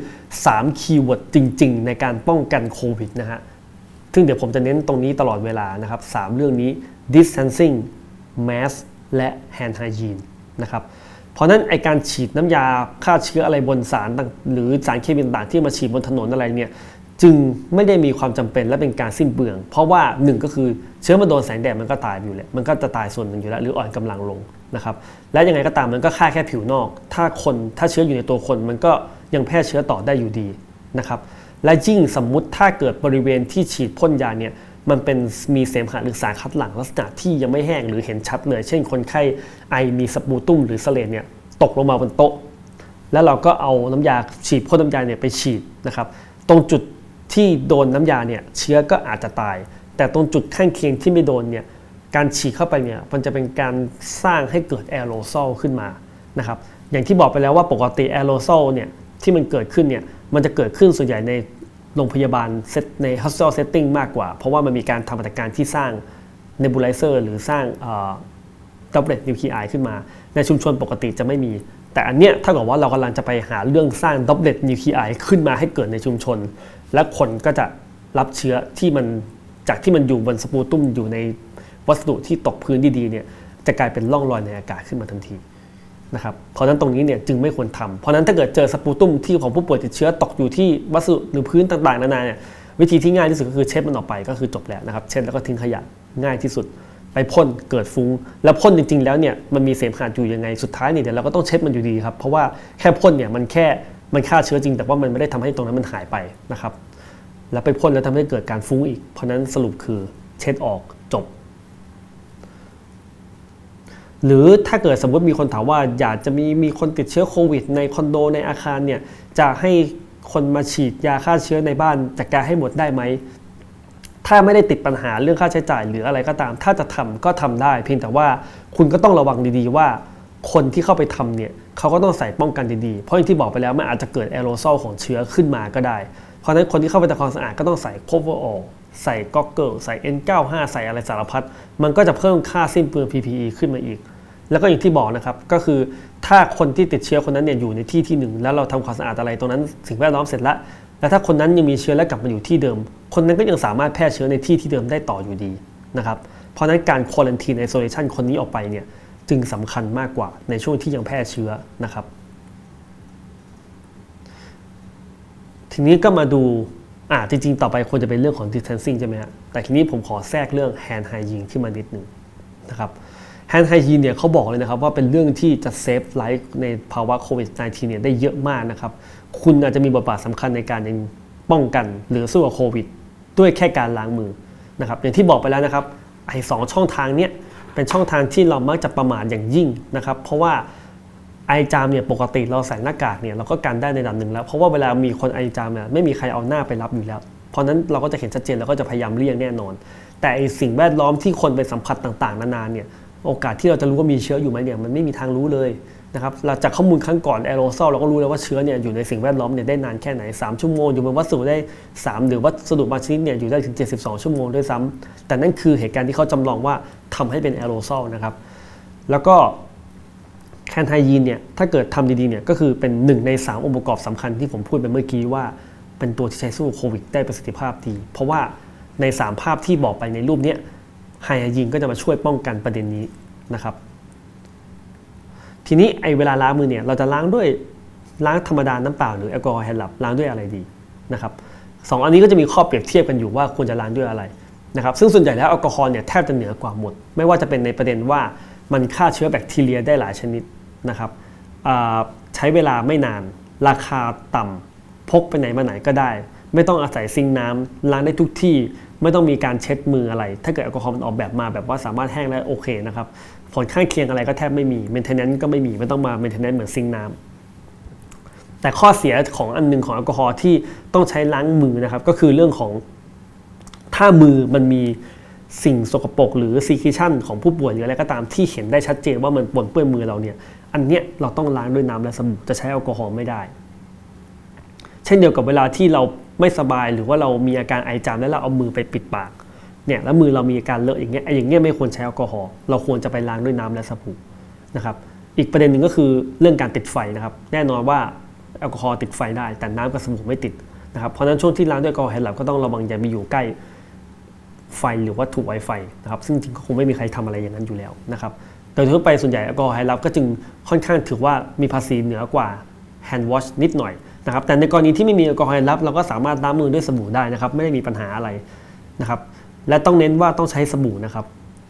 3คีย์เวิร์ดจริงๆในการป้องกันโควิดนะฮะซึ่งเดี๋ยวผมจะเน้นตรงนี้ตลอดเวลานะครับ3เรื่องนี้ distancing mask และ hand hygiene นะครับเพราะนั้นไอการฉีดน้ำยาฆ่าเชื้ออะไรบนสารหรือสารเคมีต่างๆที่มาฉีดบนถนนอะไรเนี่ยจึงไม่ได้มีความจำเป็นและเป็นการสิ้นเปลืองเพราะว่า1ก็คือเชื้อมันโดนแสงแดดมันก็ตายอยู่แล้วมันก็จะตายส่วนหนึ่งอยู่แล้วหรืออ่อนกำลังลงนะครับและยังไงก็ตามมันก็ฆ่าแค่ผิวนอกถ้าเชื้ออยู่ในตัวคนมันก็ยังแพร่เชื้อต่อได้อยู่ดีนะครับและยิ่งสมมุติถ้าเกิดบริเวณที่ฉีดพ่นยาเนี่ยมันเป็นมีเสมหะหรือสารคัดหลั่งลักษณะที่ยังไม่แห้งหรือเห็นชัดเลยเช่นคนไข้ไอมีสปูตุมหรือเสลดเนี่ยตกลงมาบนโต๊ะแล้วเราก็เอาน้ำยาฉีดพ่นน้ำยาเนี่ยไปฉีดนะครับตรงจุดที่โดนน้ำยาเนี่ยเชื้อก็อาจจะตายแต่ตรงจุดข้างเคียงที่ไม่โดนเนี่ยการฉีดเข้าไปเนี่ยมันจะเป็นการสร้างให้เกิดแอโรซอลขึ้นมานะครับอย่างที่บอกไปแล้วว่าปกติแอโรซอลเนี่ยที่มันเกิดขึ้นเนี่ยมันจะเกิดขึ้นส่วนใหญ่ในโรงพยาบาลใน hospital setting มากกว่าเพราะว่ามันมีการทำปฏิบัติการที่สร้าง nebulizer หรือสร้างdroplet nuclei ขึ้นมาในชุมชนปกติจะไม่มีแต่อันเนี้ยถ้าเกิดว่าเรากำลังจะไปหาเรื่องสร้าง droplet nuclei ขึ้นมาให้เกิดในชุมชนและคนก็จะรับเชื้อที่มันจากที่มันอยู่บนสปูตุมอยู่ในวัสดุที่ตกพื้นดีๆเนี่ยจะกลายเป็นร่องรอยในอากาศขึ้นมาทันทีนะครับเพราะฉะนั้นตรงนี้เนี่ยจึงไม่ควรทำเพราะฉะนั้นถ้าเกิดเจอสปูตุมที่ของผู้ป่วยติดเชื้อตกอยู่ที่วัสดุหรือพื้นต่างๆนานาเนี่ยวิธีที่ง่ายที่สุดก็คือเช็ดมันออกไปก็คือจบแล้วนะครับเช็ดแล้วก็ทิ้งขยะง่ายที่สุดไปพ่นเกิดฟุ้งแล้วพ่นจริงๆแล้วเนี่ยมันมีเสมหะอยู่ยังไงสุดท้ายเนี่ยเดี๋ยวเราก็ต้องเช็ดมันอยู่ดีครับเพราะว่าแค่พ่นเนี่ยมันฆ่าเชื้อจริงแต่ว่ามันไม่ได้ทำให้ตรงนั้นมันหายไปนะครับแล้วไปพ่นแล้วทำให้เกิดการฟุ้งอีกเพราะนั้นสรุปคือเช็ดออกจบหรือถ้าเกิดสมมติมีคนถามว่าอยากจะมีคนติดเชื้อโควิดในคอนโดในอาคารเนี่ยจะให้คนมาฉีดยาฆ่าเชื้อในบ้านจัดการให้หมดได้ไหมถ้าไม่ได้ติดปัญหาเรื่องค่าใช้จ่ายหรืออะไรก็ตามถ้าจะทำก็ทำได้เพียงแต่ว่าคุณก็ต้องระวังดีๆว่าคนที่เข้าไปทำเนี่ยเขาก็ต้องใส่ป้องกันดีๆเพราะอย่างที่บอกไปแล้วมันอาจจะเกิดแอโรซอลของเชื้อขึ้นมาก็ได้เพราะฉะนั้นคนที่เข้าไปทำความสะอาดก็ต้องใส่โคเวอร์ออลใส่ก็อกเกิลใส่ N95 ใส่อะไรสารพัดมันก็จะเพิ่มค่าสิ้นเปลือง PPE ขึ้นมาอีกแล้วก็อย่างที่บอกนะครับก็คือถ้าคนที่ติดเชื้อคนนั้นเนี่ยอยู่ในที่หนึ่งแล้วเราทำความสะอาดอะไรตรงนั้นสิ่งแวดล้อมเสร็จแล้วถ้าคนนั้นยังมีเชื้อและกลับมาอยู่ที่เดิมคนนั้นก็ยังสามารถแพร่เชื้อในที่เดิมได้ต่ออยู่ดีนะครับเพราะฉะนั้นการควอรันทีนไอโซเลชันคนนี้ออกไปเนี่ยจึงสำคัญมากกว่าในช่วงที่ยังแพร่เชื้อนะครับทีนี้ก็มาดูจริงๆต่อไปควรจะเป็นเรื่องของ distancing ใช่ไหมฮะแต่ทีนี้ผมขอแทรกเรื่อง hand hygiene ขึ้นมานิดนึงนะครับhand hygiene เนี่ยเขาบอกเลยนะครับว่าเป็นเรื่องที่จะเซฟไลฟ์ในภาวะโควิด -19 เนี่ยได้เยอะมากนะครับคุณอาจจะมีบทบาทสำคัญในการป้องกันหรือสู้กับโควิดด้วยแค่การล้างมือนะครับอย่างที่บอกไปแล้วนะครับ2 ช่องทางนี้เป็นช่องทางที่เรามักจะประมาทอย่างยิ่งนะครับเพราะว่าไอจามเนี่ยปกติเราใส่หน้ากากเนี่ยเราก็กันได้ในระดับหนึ่งแล้วเพราะว่าเวลามีคนไอจามเนี่ยไม่มีใครเอาหน้าไปรับอยู่แล้วเพราะนั้นเราก็จะเห็นชัดเจนแล้วก็จะพยายามเลี่ยงแน่นอนแต่สิ่งแวดล้อมที่คนไปสัมผัสต่างๆนานาเนี่ยโอกาสที่เราจะรู้ว่ามีเชื้ออยู่ไหมเนี่ยมันไม่มีทางรู้เลยนะครับเราจากข้อมูลครั้งก่อนแอโรซอลเราก็รู้แล้วว่าเชื้อเนี่ยอยู่ในสิ่งแวดล้อมเนี่ยได้นานแค่ไหน3 ชั่วโมงอยู่บนวัสดุได้3หรือวัสดุบางชนิดเนี่ยอยู่ได้ถึง72 ชั่วโมงด้วยซ้ำแต่นั่นคือเหตุการณ์ที่เขาจำลองว่าทำให้เป็นแอโรซอลนะครับแล้วก็แคนไฮยีนเนี่ยถ้าเกิดทำดีๆเนี่ยก็คือเป็น1 ใน 3องค์ประกอบสำคัญที่ผมพูดไปเมื่อกี้ว่าเป็นตัวที่ใช้สู้โควิดได้ประสิทธิภาพดีเพราะว่าใน3ภาพที่บอกไปในรูปนี้ไฮยีนก็จะมาช่วยป้องกันประเด็นนี้นะครับทีนี้ไอเวลาล้างมือเนี่ยเราจะล้างด้วยล้างธรรมดาน้ำเปล่าหรือแอลกอฮอล์แฮนด์ลับล้างด้วยอะไรดีนะครับ2 อันนี้ก็จะมีข้อเปรียบเทียบกันอยู่ว่าควรจะล้างด้วยอะไรนะครับซึ่งส่วนใหญ่แล้วแอลกอฮอล์เนี่ยแทบจะเหนือกว่าหมดไม่ว่าจะเป็นในประเด็นว่ามันฆ่าเชื้อแบคทีเรียได้หลายชนิดนะครับใช้เวลาไม่นานราคาต่ำพกไปไหนมาไหนก็ได้ไม่ต้องอาศัยซิงค์น้ำล้างได้ทุกที่ไม่ต้องมีการเช็ดมืออะไรถ้าเกิดแอลกอฮอล์มันออกแบบมาแบบว่าสามารถแห้งได้โอเคนะครับผลข้างเคียงอะไรก็แทบไม่มีเมนเทนแนนซ์ก็ไม่มีไม่ต้องมาเมนเทนแนนซ์เหมือนซิงค์น้ำแต่ข้อเสียของอันนึงของแอลกอฮอล์ที่ต้องใช้ล้างมือนะครับก็คือเรื่องของถ้ามือมันมีสิ่งสกปรกหรือซีคิชันของผู้ป่วยหรืออะไรก็ตามที่เห็นได้ชัดเจนว่ามันปนเปื้อนมือเราเนี่ยอันเนี้ยเราต้องล้างด้วยน้ำและสบู่จะใช้แอลกอฮอล์ไม่ได้เช่นเดียวกับเวลาที่เราไม่สบายหรือว่าเรามีอาการไอจามแล้วเราเอามือไปปิดปากเนี่ยแล้วมือเรามีอาการเลอะอย่างเงี้ยไม่ควรใช้แอลกอฮอล์เราควรจะไปล้างด้วยน้ำและสบู่นะครับอีกประเด็นหนึ่งก็คือเรื่องการติดไฟนะครับแน่นอนว่าแอลกอฮอล์ติดไฟได้แต่น้ำกับสบู่ไม่ติดนะครับเพราะฉะนั้นช่วงที่ล้างด้วยแอลกอฮอล์แฮนด์ลับก็ต้องระวังอย่าไปอยู่ใกล้ไฟหรือวัตถุไวไฟนะครับซึ่งจริงก็คงไม่มีใครทำอะไรอย่างนั้นอยู่แล้วนะครับโดยทั่วไปส่วนใหญ่แอลกอฮอล์แฮนด์ลับก็จึงค่อนข้างถือว่ามีภาษีเหนือกว่าแฮนด์วอชนิดหน่อยนะครับแต่ในกรณีที่ไม่มีแอลกอฮอล์แฮนด์ลับเราก็สามารถล้างมือด้วยสบู่ได้นะครับไม่ได้มีปัญหาอะไรนะครับและต้องเน้นว่าต้องใช้สบู่นะครับ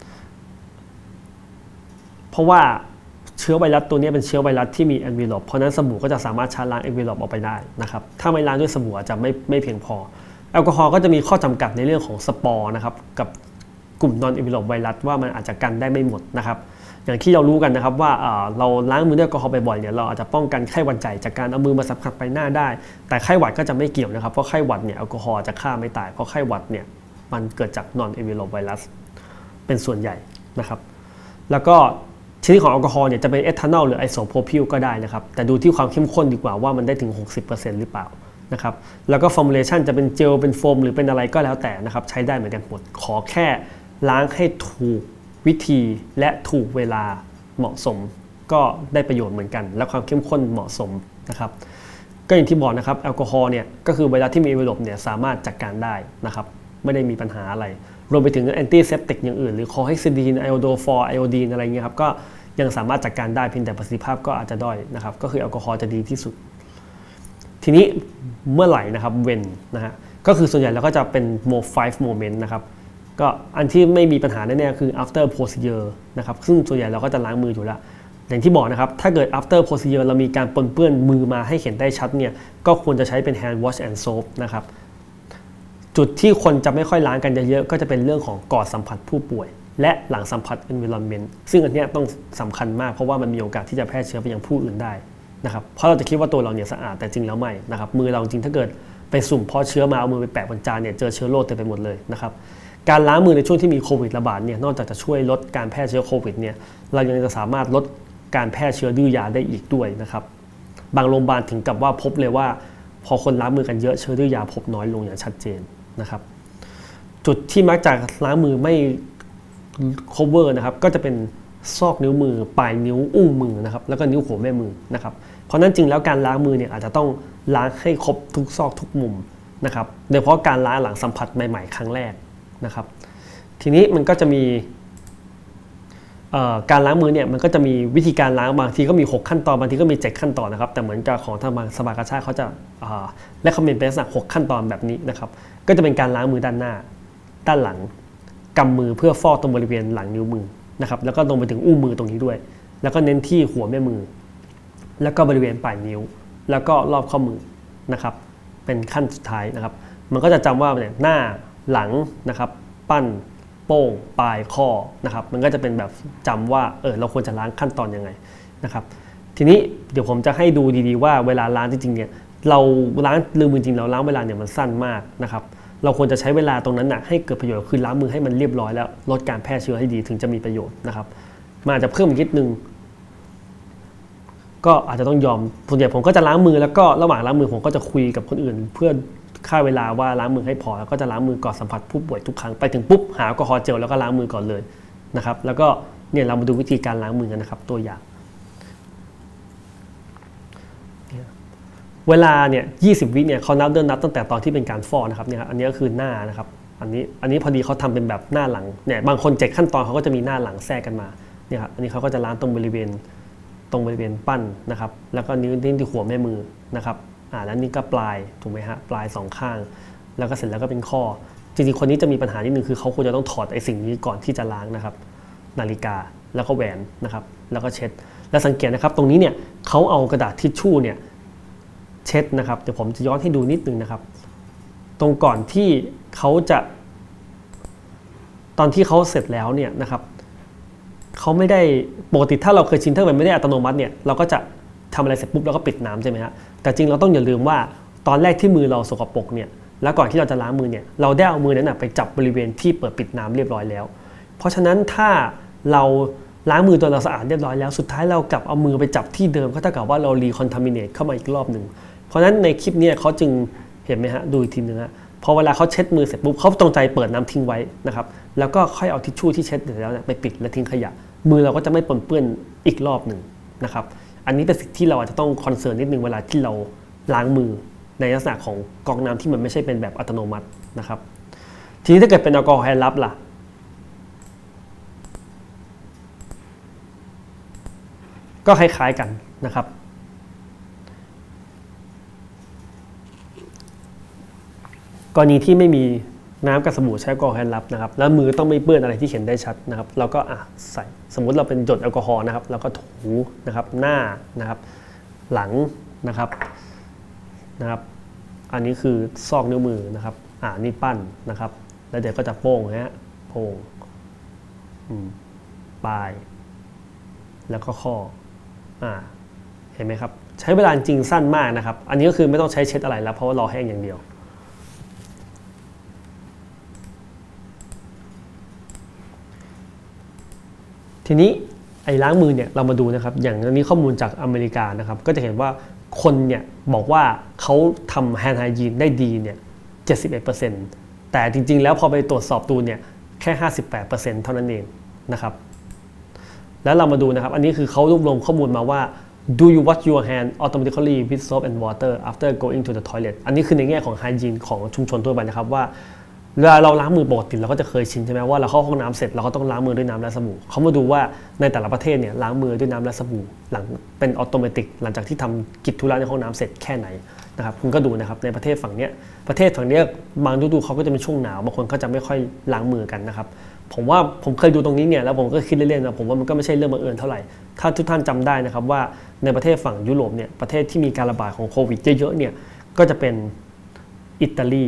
เพราะว่าเชื้อไวรัสตัวนี้เป็นเชื้อไวรัสที่มีแอนวิลอปเพราะนั้นสบู่ก็จะสามารถชาล้างแอนวิลอปออกไปได้นะครับถ้าไม่ล้างด้วยสบู่อาจจะไม่เพียงพอแอลกอฮอล์ก็จะมีข้อจำกัดในเรื่องของสปอร์นะครับกับกลุ่มนอนแอนวิลอปไวรัสว่ามันอาจจะกันได้ไม่หมดนะครับอย่างที่เรารู้กันนะครับว่าเราล้างมือด้วยแอลกอฮอล์บ่อยๆเนี่ยเราอาจจะป้องกันไข้หวัดใหญ่จากการเอามือมาสัมผัสใบหน้าได้แต่ไข้หวัดก็จะไม่เกี่ยวนะครับเพราะไข้หวัดเนี่ยแอลกอฮอล์จะฆ่าไม่ตายเพราะไข้หวัดเนี่ยมันเกิดจากนอนแอนวิลอปไวรัสเป็นส่วนใหญ่นะครับแล้วก็ชนิดของแอลกอฮอล์เนี่ยจะเป็นเอทานอลหรือไอโซโพรพิลก็ได้นะครับแต่ดูที่ความเข้มข้นดีกว่าว่ามันได้ถึง 60% หรือเปล่านะครับแล้วก็ฟอร์มูเลชันจะเป็นเจลเป็นโฟมหรือเป็นอะไรก็แล้วแต่นะครับใช้ได้เหมือนกันหมดขอแค่ล้างให้ถูกวิธีและถูกเวลาเหมาะสมก็ได้ประโยชน์เหมือนกันและความเข้มข้นเหมาะสมนะครับก็อย่างที่บอกนะครับแอลกอฮอล์เนี่ยก็คือเวลาที่มีไวรัสเนี่ยสามารถจัดการได้นะครับไม่ได้มีปัญหาอะไรรวมไปถึงแอนตี้เซปติกอย่างอื่นหรือคอเฮกซิดีนไอโอโดฟอร์ไอโอดีนอะไรเงี้ยครับก็ยังสามารถจัดการได้เพียงแต่ประสิทธิภาพก็อาจจะด้อยนะครับก็คือแอลกอฮอล์จะดีที่สุดทีนี้เมื่อไหร่นะครับเวนนะฮะก็คือส่วนใหญ่เราก็จะเป็นโม 5 moment นะครับก็อันที่ไม่มีปัญหาแน่ๆคือ after procedure นะครับซึ่งส่วนใหญ่เราก็จะล้างมืออยู่แล้วอย่างที่บอกนะครับถ้าเกิด after procedure เรามีการปนเปื้อนมือมาให้เห็นได้ชัดเนี่ยก็ควรจะใช้เป็น hand wash and soap นะครับจุดที่คนจะไม่ค่อยล้างกันเยอะๆก็จะเป็นเรื่องของก่อนสัมผัสผู้ป่วยและหลังสัมผัส environment ซึ่งอันนี้ต้องสำคัญมากเพราะว่ามันมีโอกาสที่จะแพร่เชื้อไปยังผู้อื่นได้นะครับเพราะเราจะคิดว่าตัวเราเนี่ยสะอาดแต่จริงแล้วไม่นะครับมือเราจริงถ้าเกิดไปสุ่มเพาะเชื้อมาเอามือไปแปะบนจานเนี่ยเจอเชื้อโรคเต็มไปหมดเลยนะครับการล้างมือในช่วงที่มีโควิดระบาดเนี่ยนอกจากจะช่วยลดการแพร่เชื้อโควิดเนี่ยเรายังจะสามารถลดการแพร่เชื้อดื้อยาได้อีกด้วยนะครับบางโรงพยาบาลถึงกับว่าพบเลยว่าพอคนล้างมือกันเยอะเชื้อดื้อยาพบน้อยลงอย่างชัดเจนนะครับจุดที่มักจะล้างมือไม่ cover นะครับก็จะเป็นซอกนิ้วมือปลายนิ้วอุ้งมือนะครับแล้วก็นิ้วหัวแม่มือนะครับเพราะนั้นจริงแล้วการล้างมือเนี่ยอาจจะต้องล้างให้ครบทุกซอกทุกมุมนะครับโดยเฉพาะการล้างหลังสัมผัสใหม่ๆครั้งแรกนะครับทีนี้มันก็จะมีการล้างมือเนี่ยมันก็จะมีวิธีการล้างบางทีก็มี6ขั้นตอนบางทีก็มี7ขั้นตอนนะครับแต่เหมือนกับของทางสภากาชาดเขาจะและคอมเมนต์เป็นลักษณะ6ขั้นตอนแบบนี้นะครับก็จะเป็นการล้างมือด้านหน้าด้านหลังกำมือเพื่อฟอกตรงบริเวณหลังนิ้วมือนะครับแล้วก็ลงไปถึงอุ้งมือตรงนี้ด้วยแล้วก็เน้นที่หัวแม่มือแล้วก็บริเวณปลายนิ้วแล้วก็รอบข้อมือนะครับเป็นขั้นสุดท้ายนะครับมันก็จะจำว่าเนี่ยหน้าหลังนะครับปั้นโป้งปลายข้อนะครับมันก็จะเป็นแบบจำว่าเราควรจะล้างขั้นตอนยังไงนะครับททีนี้เดี๋ยวผมจะให้ดูดีๆว่าเวลาล้างจริงๆเนี่ยเราล้างลืมมือจริงเราล้างเวลาเนี่ยมันสั้นมากนะครับเราควรจะใช้เวลาตรงนั้นให้เกิดประโยชน์คือล้างมือให้มันเรียบร้อยแล้วลดการแพร่เชื้อให้ดีถึงจะมีประโยชน์นะครับมันอาจจะเพิ่มอีกนิดนึงก็อาจจะต้องยอมส่วนใหญ่ผมก็จะล้างมือแล้วก็ระหว่างล้างมือผมก็จะคุยกับคนอื่นเพื่อค่าเวลาว่าล้างมือให้พอแล้วก็จะล้างมือก่อนสัมผัสผู้ป่วยทุกครั้งไปถึงปุ๊บหาแอลกอฮอล์เจลแล้วก็ล้างมือก่อนเลยนะครับแล้วก็เนี่ยเรามาดูวิธีการล้างมือกันนะครับตัวอย่างเวลาเนี่ย20 วิเนี่ยเขานับตั้งแต่ตอนที่เป็นการฟอกนะครับเนี่ยอันนี้ก็คือหน้านะครับอันนี้พอดีเขาทำเป็นแบบหน้าหลังเนี่ยบางคน7ขั้นตอนเขาก็จะมีหน้าหลังแทรกกันมาเนี่ยครับอันนี้เขาก็จะล้างตรงบริเวณปั้นนะครับแล้วก็นิ้วที่หัวแม่มือนะครับแล้วนี่ก็ปลายถูกไหมฮะปลาย2ข้างแล้วก็เสร็จแล้วก็เป็นข้อจริงๆคนนี้จะมีปัญหานิดนึงคือเขาควรจะต้องถอดไอ้สิ่งนี้ก่อนที่จะล้างนะครับนาฬิกาแล้วก็แหวนนะครับแล้วก็เช็ดแล้วสังเกตนะครับตรงนี้เนี่ยเขาเอากระดาษทิชชู่เนี่ยเช็ดนะครับเดี๋ยวผมจะย้อนให้ดูนิดนึงนะครับตรงก่อนที่เขาจะตอนที่เขาเสร็จแล้วเนี่ยนะครับเขาไม่ได้ปกติถ้าเราเคยชินถ้ามันไม่ได้อัตโนมัติเนี่ยเราก็จะทำอะไรเสร็จปุ๊บเราก็ปิดน้ำใช่ไหมฮะแต่จริงเราต้องอย่าลืมว่าตอนแรกที่มือเราสกปรกเนี่ยแล้วก่อนที่เราจะล้างมือเนี่ยเราได้เอามือนั้นไปจับบริเวณที่เปิดปิดน้ำเรียบร้อยแล้วเพราะฉะนั้นถ้าเราล้างมือตัวเราสะอาดเรียบร้อยแล้วสุดท้ายเรากลับเอามือไปจับที่เดิมก็เท่ากับว่าเรารีคอนทามิเนตเข้ามาอีกรอบหนึ่งเพราะฉะนั้นในคลิปนี้เขาจึงเห็นไหมฮะดูอีกทีนึงฮะพอเวลาเขาเช็ดมือเสร็จปุ๊บเขาตรงใจเปิดน้ำทิ้งไว้นะครับแล้วก็ค่อยเอาทิชชู่ที่เช็ดเสร็จแล้วไปปิดและทิ้งขยะมือเราก็จะไม่ปนเปื้อนอีกรอบหนึ่งนะครับอันนี้เป็นสิ่งที่เราอาจจะต้องคอนเซิร์นนิดนึงเวลาที่เราล้างมือในลักษณะของก๊อกน้ำที่มันไม่ใช่เป็นแบบอัตโนมัตินะครับทีนี้ถ้าเกิดเป็นแอลกอฮอล์ไฮลับล่ะก็คล้ายๆกันนะครับกรณีที่ไม่มีน้ำกับสบู่ใช้แอลกอฮอล์แฮนด์ลับนะครับแล้วมือต้องไม่เปื้อนอะไรที่เห็นได้ชัดนะครับเราก็ใส่สมมุติเราเป็นหยดแอลกอฮอล์นะครับแล้วก็ถูนะครับหน้านะครับหลังนะครับอันนี้คือซอกนิ้วมือนะครับนี่ปั้นนะครับแล้วเดี๋ยวก็จะโป้งฮะโป้งปลายแล้วก็ข้อเห็นไหมครับใช้เวลาจริงสั้นมากนะครับอันนี้ก็คือไม่ต้องใช้เช็ดอะไรแล้วเพราะว่ารอแห้งอย่างเดียวทีนี้ไอ้ล้างมือเนี่ยเรามาดูนะครับอย่างนี้ข้อมูลจากอเมริกานะครับก็จะเห็นว่าคนเนี่ยบอกว่าเขาทำแฮนด์ไฮจีนได้ดีเนี่ย 71% แต่จริงๆแล้วพอไปตรวจสอบดูเนี่ยแค่ 58% เท่านั้นเองนะครับแล้วเรามาดูนะครับอันนี้คือเขารวบรวมข้อมูลมาว่า Do you wash your hand automatically with soap and water after going to the toilet อันนี้คือในแง่ของไฮจีนของชุมชนทั่วไปนะครับว่าเวลาเราล้างมือปกติเราก็จะเคยชินใช่ไหมว่าเราเข้าห้องน้ำเสร็จเราก็ต้องล้างมือด้วยน้ำและสบู่เขามาดูว่าในแต่ละประเทศเนี่ยล้างมือด้วยน้ำและสบู่หลังเป็นออโตเมติกหลังจากที่ทำกิจธุระในห้องน้ำเสร็จแค่ไหนนะครับคุณก็ดูนะครับในประเทศฝั่งนี้บางฤดูเขาก็จะเป็นช่วงหนาวบางคนก็จะไม่ค่อยล้างมือกันนะครับผมว่าผมเคยดูตรงนี้เนี่ยแล้วผมก็คิดเล่นๆนะผมว่ามันก็ไม่ใช่เรื่องบังเอิญเท่าไหร่ถ้าทุกท่านจำได้นะครับว่าในประเทศฝั่งยุโรปเนี่ยประเทศที่มีการระบาดของโควิดเยอะๆเนี่ยก็จะเป็นอิตาลี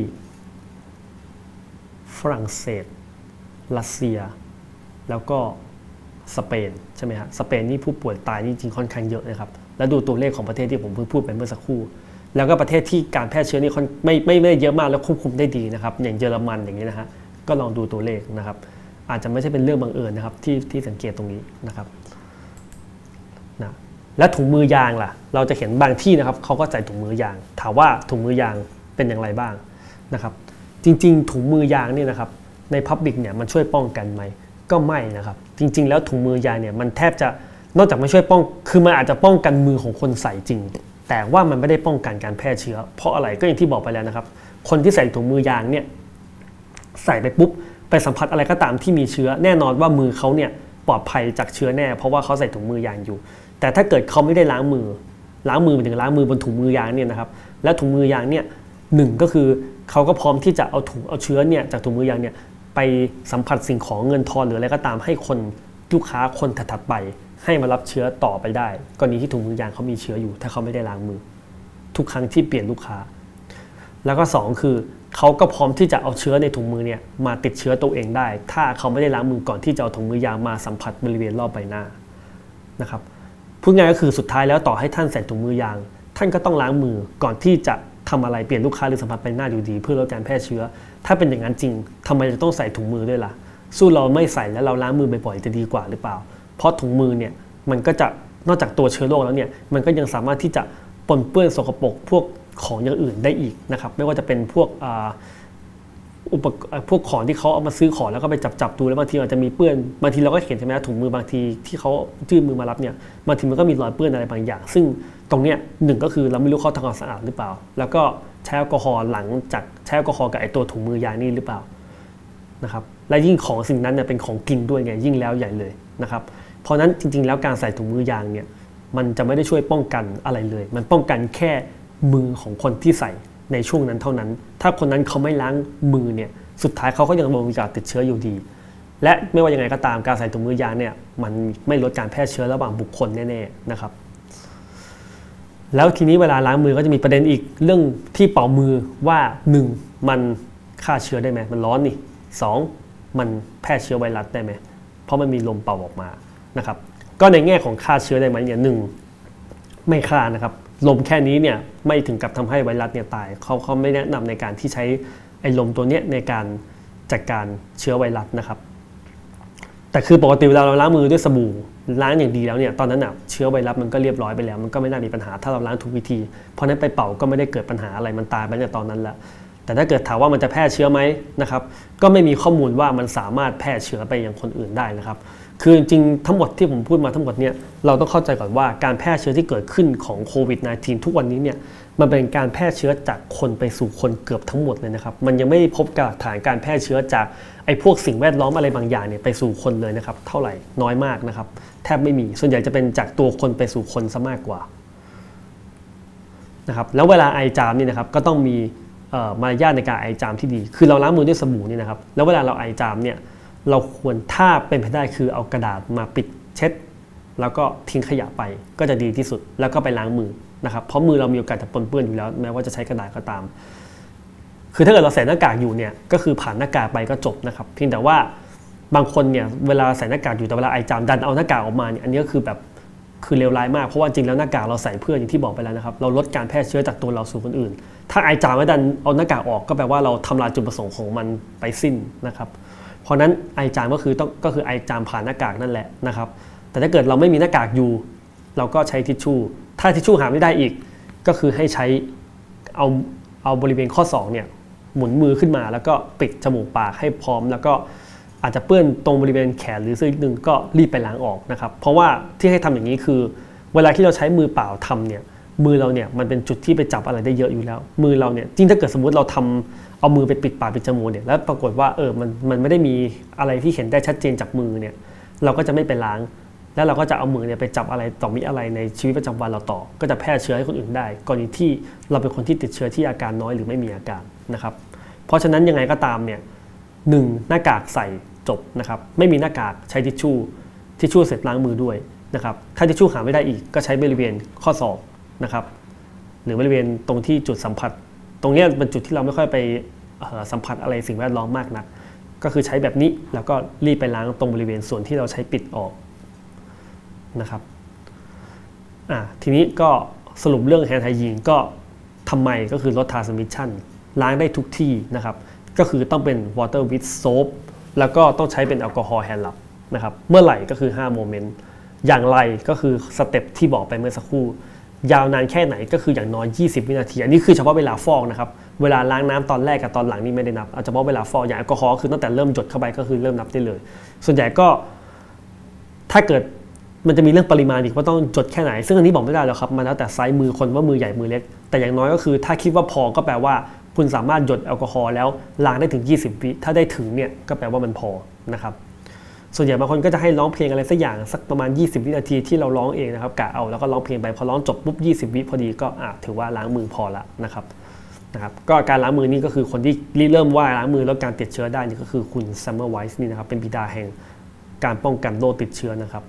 ฝรั่งเศสรัสเซียแล้วก็สเปนใช่ไหมฮะสเปนนี่ผู้ป่วยตายนี่จริงค่อนข้างเยอะนะครับแล้วดูตัวเลขของประเทศที่ผมเพิ่งพูดไปเมื่อสักครู่แล้วก็ประเทศที่การแพร่เชื้อนี่ไม่ได้เยอะมากแล้วควบคุมได้ดีนะครับอย่างเยอรมันอย่างนี้นะฮะก็ลองดูตัวเลขนะครับอาจจะไม่ใช่เป็นเรื่องบังเอิญนะครับที่สังเกตตรงนี้นะครับนะและถุงมือยางล่ะเราจะเห็นบางที่นะครับเขาก็ใส่ถุงมือยางถามว่าถุงมือยางเป็นอย่างไรบ้างนะครับจริงๆถุงมือยางเนี่ยนะครับในพับบิกเนี่ยมันช่วยป้องกันไหมก็ไม่นะครับจริงๆแล้วถุงมือยางเนี่ยมันแทบจะนอกจากไม่ช่วยคือมันอาจจะป้องกันมือของคนใส่จริงแต่ว่ามันไม่ได้ป้องกันการแพร่เชื้อเพราะอะไรก็อย่างที่บอกไปแล้วนะครับคนที่ใส่ถุงมือยางเนี่ยใส่ไปปุ๊บไปสัมผัสอะไรก็ตามที่มีเชื้อแน่นอนว่ามือเขาเนี่ยปลอดภัยจากเชื้อแน่เพราะว่าเขาใส่ถุงมือยางอยู่แต่ถ้าเกิดเขาไม่ได้ล้างมือหมายถึงล้างมือบนถุงมือยางเนี่ยนะครับและถุงมือยางเนี่ย1ก็คือเขาก็พร้อมที่จะเอาเชื้อเนี่ยจากถุงมือยางเนี่ยไปสัมผัสสิ่งของเงินทอนหรืออะไรก็ตามให้คนลูกค้าคนถัดไปให้มารับเชื้อต่อไปได้กรณีที่ถุงมือยางเขามีเชื้ออยู่ถ้าเขาไม่ได้ล้างมือทุกครั้งที่เปลี่ยนลูกค้าแล้วก็2คือเขาก็พร้อมที่จะเอาเชื้อในถุงมือเนี่ยมาติดเชื้อตัวเองได้ถ้าเขาไม่ได้ล้างมือก่อนที่จะเอาถุงมือยางมาสัมผัสบริเวณรอบใบหน้านะครับพูดง่ายก็คือสุดท้ายแล้วต่อให้ท่านใส่ถุงมือยางท่านก็ต้องล้างมือก่อนที่จะทำอะไรเปลี่ยนลูกค้าหรือสัมผัสใบหน้าอยู่ดีเพื่อลดการแพร่เชื้อถ้าเป็นอย่างนั้นจริงทำไมจะต้องใส่ถุงมือด้วยล่ะสู้เราไม่ใส่แล้วเราล้างมือบ่อยๆจะดีกว่าหรือเปล่าเพราะถุงมือเนี่ยมันก็จะนอกจากตัวเชื้อโรคแล้วเนี่ยมันก็ยังสามารถที่จะปนเปื้อนสกปรกพวกของอย่างอื่นได้อีกนะครับไม่ว่าจะเป็นพวกพวกของที่เขาเอามาซื้อของแล้วก็ไปจับดูแล้วบางทีอาจจะมีเปื้อนบางทีเราก็เห็นใช่ไหมถุงมือบางทีที่เขายื่นมือมารับเนี่ยบางทีมันก็มีรอยเปื้อนอะไรบางอย่างซึ่งตรงเนี้ยหนึ่งก็คือเราไม่รู้เขาทำความสะอาดหรือเปล่าแล้วก็ใช้แอลกอฮอล์หลังจากใช้แอลกอฮอล์กับไอตัวถุงมือยางนี่หรือเปล่านะครับและยิ่งของสิ่งนั้นเนี่ยเป็นของกินด้วยไงยิ่งแล้วใหญ่เลยนะครับเพราะนั้นจริงๆแล้วการใส่ถุงมือยางเนี่ยมันจะไม่ได้ช่วยป้องกันอะไรเลยมันป้องกันแค่มือของคนที่ใส่ในช่วงนั้นเท่านั้นถ้าคนนั้นเขาไม่ล้างมือเนี่ยสุดท้ายเขาก็ยังมีโอกาสติดเชื้ออยู่ดีและไม่ว่ายังไงก็ตามการใส่ถุงมือยางเนี่ยมันไม่ลดการแพร่เชื้อระหว่างบุคคลแน่ๆนะครับแล้วทีนี้เวลาล้างมือก็จะมีประเด็นอีกเรื่องที่เป่ามือว่า 1. มันฆ่าเชื้อได้ไหมมันร้อนนี่ 2. มันแพร่เชื้อไวรัสได้ไหมเพราะมันมีลมเป่าออกมานะครับก็ในแง่ของฆ่าเชื้อได้ไหมเนี่ย 1. ไม่ฆ่านะครับลมแค่นี้เนี่ยไม่ถึงกับทำให้ไวรัสเนี่ยตายเขาไม่แนะนำในการที่ใช้ไอ้ลมตัวนี้ในการจัดการเชื้อไวรัสนะครับแต่คือปกติเวลาเราล้างมือด้วยสบู่ล้างอย่างดีแล้วเนี่ยตอนนั้นเชื้อไวรัสมันก็เรียบร้อยไปแล้วมันก็ไม่น่ามีปัญหาถ้าเราล้างทุกวิธีเพราะนั้นไปเป่าก็ไม่ได้เกิดปัญหาอะไรมันตายไปในตอนนั้นแหละแต่ถ้าเกิดถามว่ามันจะแพร่เชื้อไหมนะครับก็ไม่มีข้อมูลว่ามันสามารถแพร่เชื้อไปยังคนอื่นได้นะครับคือจริงทั้งหมดที่ผมพูดมาทั้งหมดเนี่ยเราต้องเข้าใจก่อนว่าการแพร่เชื้อที่เกิดขึ้นของโควิด -19 ทุกวันนี้เนี่ยมันเป็นการแพร่เชื้อจากคนไปสู่คนเกือบทั้งหมดเลยนะครับมันยังไม่พบหลักฐานการแพร่เชื้อจากไอ้พวกสิ่งแวดล้อมอะไรบางอย่างเนี่ยไปสู่คนเลยนะครับเท่าไหร่น้อยมากนะครับแทบไม่มีส่วนใหญ่จะเป็นจากตัวคนไปสู่คนซะมากกว่านะครับแล้วเวลาไอจามนี่นะครับก็ต้องมีมารยาทในการไอจามที่ดีคือเราล้างมือด้วยสบู่นี่นะครับแล้วเวลาเราไอจามเนี่ยเราควรถ้าเป็นไปได้คือเอากระดาษมาปิดเช็ดแล้วก็ทิ้งขยะไปก็จะดีที่สุดแล้วก็ไปล้างมือนะครับเพราะมือเรามีโอกาสจะปนเปื้อนอยู่แล้วแม้ว่าจะใช้กระดาษก็ตามคือถ้าเกิดเราใส่หน้ากากอยู่เนี่ยก็คือผ่านหน้ากากไปก็จบนะครับเพียงแต่ว่าบางคนเนี่ยเวลาใส่หน้ากากอยู่แต่เวลาไอจามดันเอาหน้ากากออกมาเนี่ยอันนี้ก็คือแบบคือเลวร้ายมากเพราะว่าจริงแล้วหน้ากากเราใส่เพื่ออย่างที่บอกไปแล้วนะครับเราลดการแพร่เชื้อจากตัวเราสู่คนอื่นถ้าไอจามไม่ดันเอาหน้ากากออกก็แปลว่าเราทำลายจุดประสงค์ของมันไปสิ้นนะครับเพราะนั้นไอจามก็คือไอจามผ่านหน้ากากนั่นแหละนะครับแต่ถ้าเกิดเราไม่มีหน้ากากอยู่เราก็ใช้ทิชชู่ถ้าทิชชู่หาไม่ได้อีกก็คือให้ใช้เอาบริเวณข้อศอกเนี่ยหมุนมือขึ้นมาแล้วก็ปิดจมูกปากให้พร้อมแล้วก็อาจจะเปื้อนตรงบริเวณแขนหรือสักนิดนึงก็รีบไปล้างออกนะครับเพราะว่าที่ให้ทำอย่างนี้คือเวลาที่เราใช้มือเปล่าทำเนี่ยมือเราเนี่ยมันเป็นจุดที่ไปจับอะไรได้เยอะอยู่แล้วมือเราเนี่ยจริงถ้าเกิดสมมติเราทำเอามือไปปิดปากปิดจมูกเนี่ยแล้วปรากฏว่ามันไม่ได้มีอะไรที่เห็นได้ชัดเจนจากมือเนี่ยเราก็จะไม่ไปล้างแล้วเราก็จะเอามือเนี่ยไปจับอะไรต่อมีอะไรในชีวิตประจำวันเราต่อก็จะแพร่เชื้อให้คนอื่นได้กรณีที่เราเป็นคนที่ติดเชื้อที่อาการน้อยหรือไม่มีอาการนะครับเพราะฉะนั้นยังไงก็ตามเนี่ย1หน้ากากใส่จบนะครับไม่มีหน้ากากใช้ทิชชู่เสร็จล้างมือด้วยนะครับถ้าทิชชู่หาไม่ได้อีกก็ใช้บริเวณข้อศอกนะครับหรือบริเวณตรงที่จุดสัมผัสตรงนี้เป็นจุดที่เราไม่ค่อยไปสัมผัสอะไรสิ่งแวดล้อมมากนักก็คือใช้แบบนี้แล้วก็รีบไปล้างตรงบริเวณส่วนที่เราใช้ปิดออกนะครับทีนี้ก็สรุปเรื่องแฮนด์ไฮยีนก็ทำไมก็คือลด transmission ล้างได้ทุกที่นะครับก็คือต้องเป็น water with soap แล้วก็ต้องใช้เป็นแอลกอฮอล์แฮนด์ลับนะครับเมื่อไหร่ก็คือ5โมเมนต์อย่างไรก็คือสเต็ปที่บอกไปเมื่อสักครู่ยาวนานแค่ไหนก็คืออย่างน้อย20วินาทีอันนี้คือเฉพาะเวลาฟอกนะครับเวลาล้างน้ำตอนแรกกับตอนหลังนี่ไม่ได้นับเอาเฉพาะเวลาฟอกอย่างแอลกอฮอล์คือตั้งแต่เริ่มหยดเข้าไปก็คือเริ่มนับได้เลยส่วนใหญ่ก็ถ้าเกิดมันจะมีเรื่องปริมาณอีกว่าต้องจดแค่ไหนซึ่งอันนี้บอกไม่ได้แล้วครับมันแล้วแต่ไซส์มือคนว่ามือใหญ่มือเล็กแต่อย่างน้อยก็คือถ้าคิดว่าพอก็แปลว่าคุณสามารถหยดแอลกอฮอล์แล้วล้างได้ถึง20วิถ้าได้ถึงเนี่ยก็แปลว่ามันพอนะครับส่วนใหญ่บางคนก็จะให้ร้องเพลงอะไรสักอย่างสักประมาณ20วินาทีที่เราร้องเองนะครับกะเอาแล้วก็ร้องเพลงไปพอร้องจบปุ๊บ20วิพอดีก็ถือว่าล้างมือพอละนะครับก็การล้างมือนี่ก็คือคนที่เริ่มว่าล้างมือแล้วการติดเชื้อได้นี่ก็คือคุณซัมเมอร์ไวส์นี่นะครับเป็นบิดาแห่งการป้องกันโรคติดเชื้อนะครับ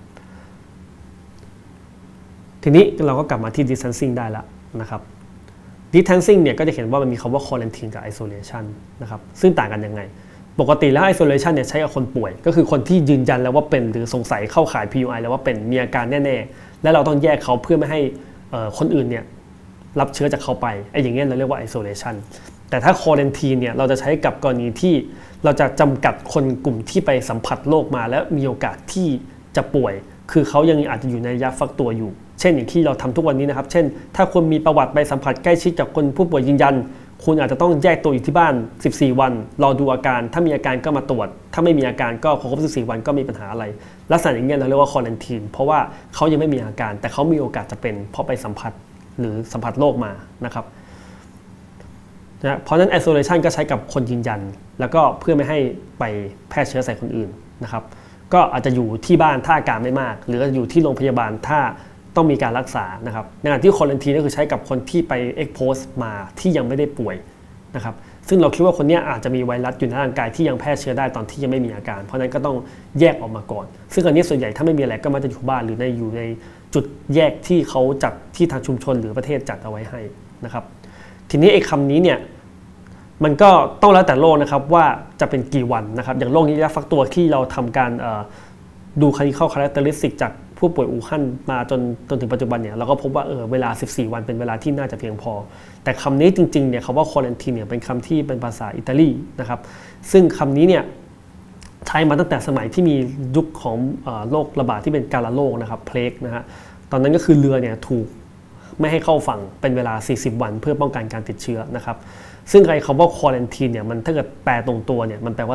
ทีนี้เราก็กลับมาที่ distancing ได้แล้วนะครับ distancing เนี่ยก็จะเห็นว่ามันมีคำว่า quarantine กับ isolation นะครับซึ่งต่างกันยังไงปกติแล้ว isolation เนี่ยใช้กับคนป่วยก็คือคนที่ยืนยันแล้วว่าเป็นหรือสงสัยเข้าข่าย PUI แล้วว่าเป็นมีอาการแน่ๆและเราต้องแยกเขาเพื่อไม่ให้คนอื่นเนี่ยรับเชื้อจากเขาไปไอ้อย่างเงี้ยเราเรียกว่า isolation แต่ถ้า quarantine เนี่ยเราจะใช้กับกรณีที่เราจะจำกัดคนกลุ่มที่ไปสัมผัสโรคมาและมีโอกาสที่จะป่วยคือเขายังอาจจะอยู่ในระยะฟักตัวอยู่เช่นอย่างที่เราทำทุกวันนี้นะครับเช่นถ้าคุณมีประวัติไปสัมผัสใกล้ชิดกับคนผู้ป่วยยืนยันคุณอาจจะต้องแยกตัวอยู่ที่บ้าน14วันรอดูอาการถ้ามีอาการก็มาตรวจถ้าไม่มีอาการก็พอครบ14วันก็มีปัญหาอะไรลักษณะอย่างเงี้ยเราเรียกว่าควอรันทีนเพราะว่าเขายังไม่มีอาการแต่เขามีโอกาสจะเป็นเพราะไปสัมผัสหรือสัมผัสโรคมานะครับนะเพราะฉะนั้น isolation ก็ใช้กับคนยืนยันแล้วก็เพื่อไม่ให้ไปแพร่เชื้อใส่คนอื่นนะครับก็อาจจะอยู่ที่บ้านถ้าอาการไม่มากหรืออยู่ที่โรงพยาบาลถ้าต้องมีการรักษานะครับในขณะที่ควอรันทีนก็คือใช้กับคนที่ไป expose มาที่ยังไม่ได้ป่วยนะครับซึ่งเราคิดว่าคนนี้อาจจะมีไวรัสอยู่ในร่างกายที่ยังแพร่เชื้อได้ตอนที่ยังไม่มีอาการเพราะนั้นก็ต้องแยกออกมาก่อนซึ่งอันนี้ส่วนใหญ่ถ้าไม่มีอะไรก็มักจะอยู่บ้านหรืออยู่ในจุดแยกที่เขาจัดที่ทางชุมชนหรือประเทศจัดเอาไว้ให้นะครับทีนี้ไอ้คำนี้เนี่ยมันก็ต้องแล้วแต่โรคนะครับว่าจะเป็นกี่วันนะครับอย่างโรคนี้ระยะฟักตัวที่เราทำการดู clinical characteristic จากผู้ป่วยอู่ฮั่นมาจนถึงปัจจุบันเนี่ยเราก็พบว่าเวลา14วันเป็นเวลาที่น่าจะเพียงพอแต่คำนี้จริงๆเนี่ยคำว่า quarantine เนี่ยเป็นคำที่เป็นภาษาอิตาลีนะครับซึ่งคำนี้เนี่ยใช้มาตั้งแต่สมัยที่มียุคของโรคระบาดที่เป็นกาฬโรคนะครับเพลกนะฮะตอนนั้นก็คือเรือเนี่ยถูกไม่ให้เข้าฝั่งเป็นเวลา40วันเพื่อป้องกันการติดเชื้อนะครับซึ่งคำว่า quarantine เนี่ยมันถ้าเกิดแปลตรงตัวเนี่ยมันแปลว่า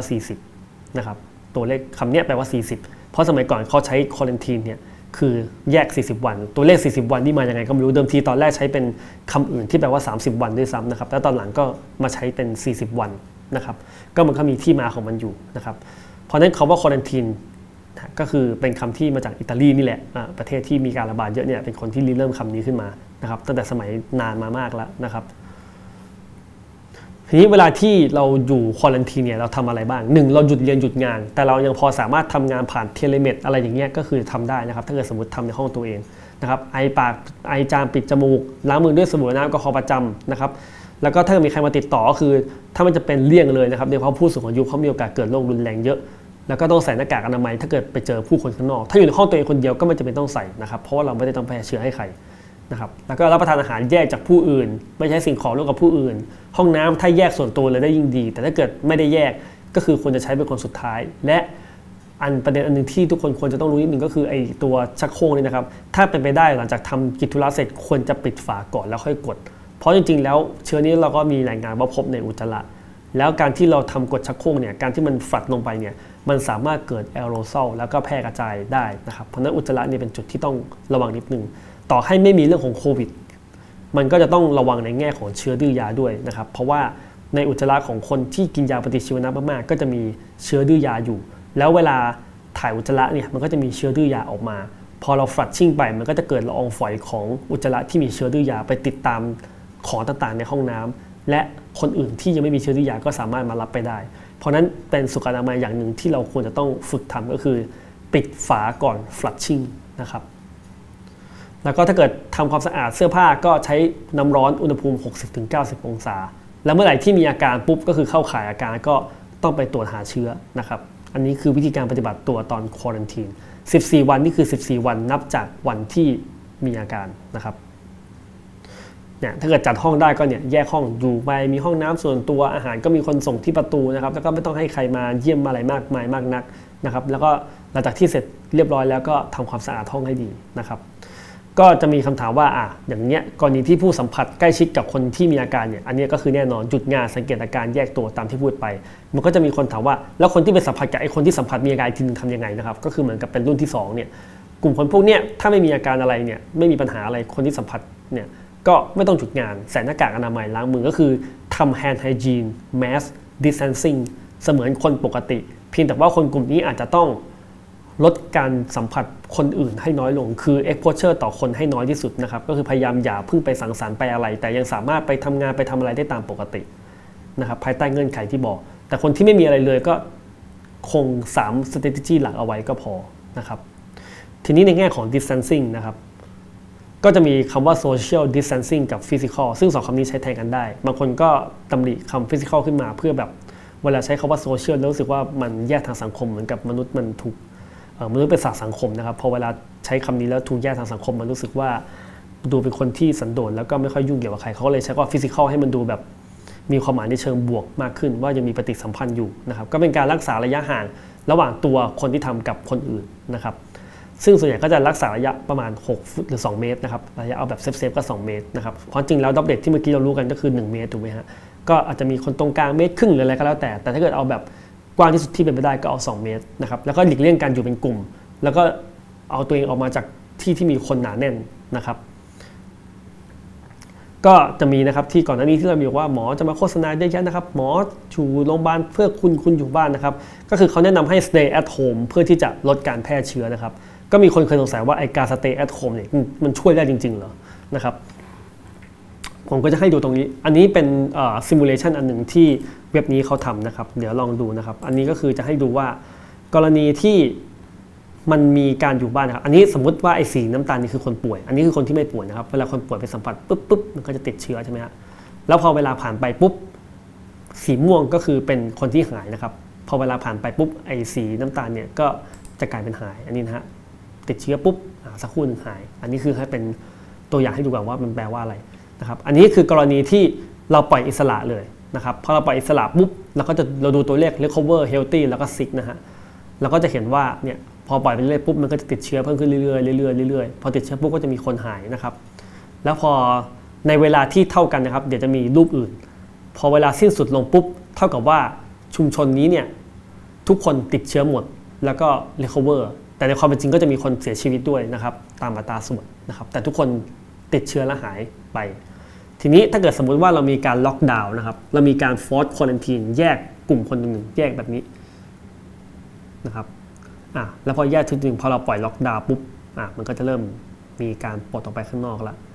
40นะครับตัวเลขคำนี้แปลว่า40เพราะสมัยก่อนเขาใช้ quarantine เนี่ยคือแยก40วันตัวเลข40วันนี่มาอย่างไงก็ไม่รู้เดิมทีตอนแรกใช้เป็นคำอื่นที่แปลว่า30วันด้วยซ้ำนะครับแล้วตอนหลังก็มาใช้เป็น40วันนะครับก็มันก็มีที่มาของมันอยู่นะครับเพราะนั้นคำว่า quarantine ก็คือเป็นคำที่มาจากอิตาลีนี่แหละประเทศที่มีการระบาดเยอะเนี่ยเป็นคนที่ริเริ่มคำนี้ขึ้นมานะครับตั้งแต่สมัยนานมามากแล้วนะครับทีนี้เวลาที่เราอยู่ควอรันทีนเนี่ยเราทำอะไรบ้าง1เราหยุดเรียนหยุดงานแต่เรายังพอสามารถทำงานผ่านเทเลเมดอะไรอย่างเงี้ยก็คือทำได้นะครับถ้าเกิดสมมติทำในห้องตัวเองนะครับไอปากไอจามปิดจมูกล้างมือด้วยสบู่น้ำแอลกอฮอล์ประจำนะครับแล้วก็ถ้ามีใครมาติดต่อก็คือถ้ามันจะเป็นเลี่ยงเลยนะครับโดยเฉพาะผู้สูงอายุเขามีโอกาสเกิดโรครุนแรงเยอะแล้วก็ต้องใส่หน้ากากอนามัยถ้าเกิดไปเจอผู้คนข้างนอกถ้าอยู่ในห้องตัวเองคนเดียวก็ไม่จำเป็นต้องใส่นะครับเพราะว่าเราไม่ได้ต้องแพร่เชื้อให้ใครนะครับแล้วก็รับประทานอาหารแยกจากผู้อื่นไม่ใช้สิ่งของร่วมกับผู้อื่นห้องน้ำถ้าแยกส่วนตัวเลยได้ยิ่งดีแต่ถ้าเกิดไม่ได้แยกก็คือควรจะใช้เป็นคนสุดท้ายและประเด็นอันนึงที่ทุกคนควรจะต้องรู้นิดนึงก็คือไอ้ตัวชักโครกนี่นะครับถ้าเป็นไปได้หลังจากทำกิจธุระเสร็จควรจะปิดฝาก่อนแล้วค่อยกดเพราะจริงๆแล้วเชื้อนี้เราก็มีรายงานว่าพบในอุจจาระแล้วการที่เราทำกดชักโครกเนี่ยการที่มันฝัดลงไปเนี่ยมันสามารถเกิดแอโรซอลแล้วก็แพร่กระจายได้นะครับเพราะฉะนั้นอุจจาระนี่เป็นจุดที่ต้องระวังนิดนึงต่อให้ไม่มีเรื่องของโควิดมันก็จะต้องระวังในแง่ของเชื้อดื้อยาด้วยนะครับเพราะว่าในอุจจาระของคนที่กินยาปฏิชีวนะมากๆก็จะมีเชื้อดื้อยาอยู่แล้วเวลาถ่ายอุจจาระเนี่ยมันก็จะมีเชื้อดื้อยาออกมาพอเราฟลัชชิ่งไปมันก็จะเกิดละอองฝอยของอุจจาระที่มีเชื้อดื้อยาไปติดตามของต่างๆในห้องน้ำและคนอื่นที่ยังไม่มีเชื้อดื้อยาก็สามารถมารับไปได้เพราะนั้นเป็นสุขอนามัยอย่างหนึ่งที่เราควรจะต้องฝึกทำก็คือปิดฝาก่อนฟลัชชิ่งนะครับแล้วก็ถ้าเกิดทำความสะอาดเสื้อผ้าก็ใช้น้ำร้อนอุณหภูมิ 60-90 องศาแล้วเมื่อไหร่ที่มีอาการปุ๊บก็คือเข้าข่ายอาการก็ต้องไปตรวจหาเชื้อนะครับอันนี้คือวิธีการปฏิบัติตัวตอนควอรันทีน14วันนี่คือ14วันนับจากวันที่มีอาการนะครับเนี่ยถ้าเกิดจัดห้องได้ก็เนี่ยแยกห้องอยู่ไปมีห้องน้ำส่วนตัวอาหารก็มีคนส่งที่ประตูนะครับแล้วก็ไม่ต้องให้ใครมาเยี่ยมอะไรมากมายมากนักนะครับแล้วก็หลังจากที่เสร็จเรียบร้อยแล้วก็ทำความสะอาดห้องให้ดีนะครับก็จะมีคำถามว่าอย่างเนี้ยกรณีที่ผู้สัมผัสใกล้ชิดกับคนที่มีอาการเนี่ยอันนี้ก็คือแน่นอนหยุดงานสังเกตอาการแยกตัวตามที่พูดไปมันก็จะมีคนถามว่าแล้วคนที่ไปสัมผัสกับไอ้คนที่สัมผัสมีอาการทีนึงทำยังไงนะครับก็คือเหมือนกับเป็นรุ่นที่2เนี่ยกลุ่มคนพวกเนี้ยถ้าไม่มีอาการอะไรเนี่ยไม่มีปัญหาอะไรคนที่สัมผัสเนี่ยก็ไม่ต้องหยุดงานใส่หน้ากากอนามัยล้างมือก็คือทำ hand hygiene mask distancing เสมือนคนปกติเพียงแต่ว่าคนกลุ่มนี้อาจจะต้องลดการสัมผัสคนอื่นให้น้อยลงคือ exposure ต่อคนให้น้อยที่สุดนะครับก็คือพยายามอย่าเพิ่งไปสังสรรค์ไปอะไรแต่ยังสามารถไปทำงานไปทำอะไรได้ตามปกตินะครับภายใต้เงื่อนไขที่บอกแต่คนที่ไม่มีอะไรเลยก็คง3 strategy หลักเอาไว้ก็พอนะครับทีนี้ในแง่ของ distancing นะครับก็จะมีคำว่า social distancing กับ physical ซึ่ง2คำนี้ใช้แทนกันได้บางคนก็ตำหนิคำ physical ขึ้นมาเพื่อแบบเเวลาใช้คำว่าโซเชียลแล้วรู้สึกว่ามันแยกทางสังคมเหมือนกับมนุษย์มันถูกมนุษย์เป็นสัตว์สังคมนะครับพอเวลาใช้คำนี้แล้วถูกแยกทางสังคมมันรู้สึกว่าดูเป็นคนที่สันโดษแล้วก็ไม่ค่อยยุ่งเกี่ยวกับใครเขาเลยใช้ว่าฟิสิกอลให้มันดูแบบมีความหมายในเชิงบวกมากขึ้นว่ายังมีปฏิสัมพันธ์อยู่นะครับก็เป็นการรักษาระยะห่างระหว่างตัวคนที่ทำกับคนอื่นนะครับซึ่งส่วนใหญ่ก็จะรักษาระยะประมาณ6 ฟุตหรือ2 เมตรนะครับระยะเอาแบบเซฟก็2 เมตรนะครับความจริงแล้วดับเบิลที่เมื่อกี้เรารู้กันก็คือ1 เมตรถูกไหมฮะก็อาจจะมีคนตรงกลาง1.5 เมตรหรืออะไรก็แล้วแต่ถ้าเกิดเอาแบบกว้างที่สุดที่เป็นไปได้ก็เอา2 เมตรนะครับแล้วก็หลีกเลี่ยงการอยู่เป็นกลุ่มแล้วก็เอาตัวเองออกมาจากที่มีคนหนาแน่นนะครับก็จะมีนะครับที่ก่อนหน้านี้ที่เราบอกว่าหมอจะมาโฆษณาเยอะแยะนะครับหมออยู่โรงพยาบาลเพื่อคุณอยู่บ้านนะครับก็คือเขาแนะนำให้ stay at home เพื่อที่จะลดการแพร่เชื้อนะครับก็มีคนเคยสงสัยว่าไอ้การ stay at home เนี่ยมันช่วยได้จริงๆเหรอนะครับผมก็จะให้ดูตรงนี้อันนี้เป็นsimulation อันหนึ่งที่เว็บนี้เขาทำนะครับเดี๋ยวลองดูนะครับอันนี้ก็คือจะให้ดูว่ากรณีที่มันมีการอยู่บ้านนะครับอันนี้สมมติว่าไอ้สีน้ำตาลนี่คือคนป่วยอันนี้คือคนที่ไม่ป่วยนะครับเวลาคนป่วยไปสัมผัสปุ๊บมันก็จะติดเชื้อใช่ไหมฮะแล้วพอเวลาผ่านไปปุ๊บสีม่วงก็คือเป็นคนที่หายนะครับพอเวลาผ่านไปปุ๊บไอ้สีน้ำตาลเนี่ยก็จะกลายเป็นหายอันนี้นะฮะติดเชื้อปุ๊บสักครู่หนึ่งหายอันนี้คือให้เป็นตัวอย่างให้ดูก่อนว่ามันแปลว่าอะไรนะครับอันนี้คือกรณีที่เราปล่อยอิสระเลยนะครับพอเราปล่อยอิสระปุ๊บเราดูตัวเลข recover healthy แล้วก็ sick นะฮะเราก็จะเห็นว่าเนี่ยพอปล่อยไปเรื่อยปุ๊บมันก็จะติดเชื้อเพิ่มขึ้นเรื่อยๆพอติดเชื้อปุ๊บก็จะมีคนหายนะครับแล้วพอในเวลาที่เท่ากันนะครับเดี๋ยวจะมีรูปอื่นพอเวลาสิ้นสุดลงปุ๊บเท่ากับว่าชุมชนนี้เนี่ยทุกคนติดเชื้อหมดแล้วก็ recover แต่ในความเป็นจริงก็จะมีคนเสียชีวิตด้วยนะครับตามอัตราส่วนนะครับแต่ทุกคนติดเชื้อและหายไปทีนี้ถ้าเกิดสมมุติว่าเรามีการล็อกดาวน์นะครับเรามีการ force quarantine แยกกลุ่มคนหนึ่งแยกแบบนี้นะครับแล้วพอแยกถึงพอเราปล่อยล็อกดาวน์ปุ๊บมันก็จะเริ่มมีการปลดออกไปข้างนอกแล้ว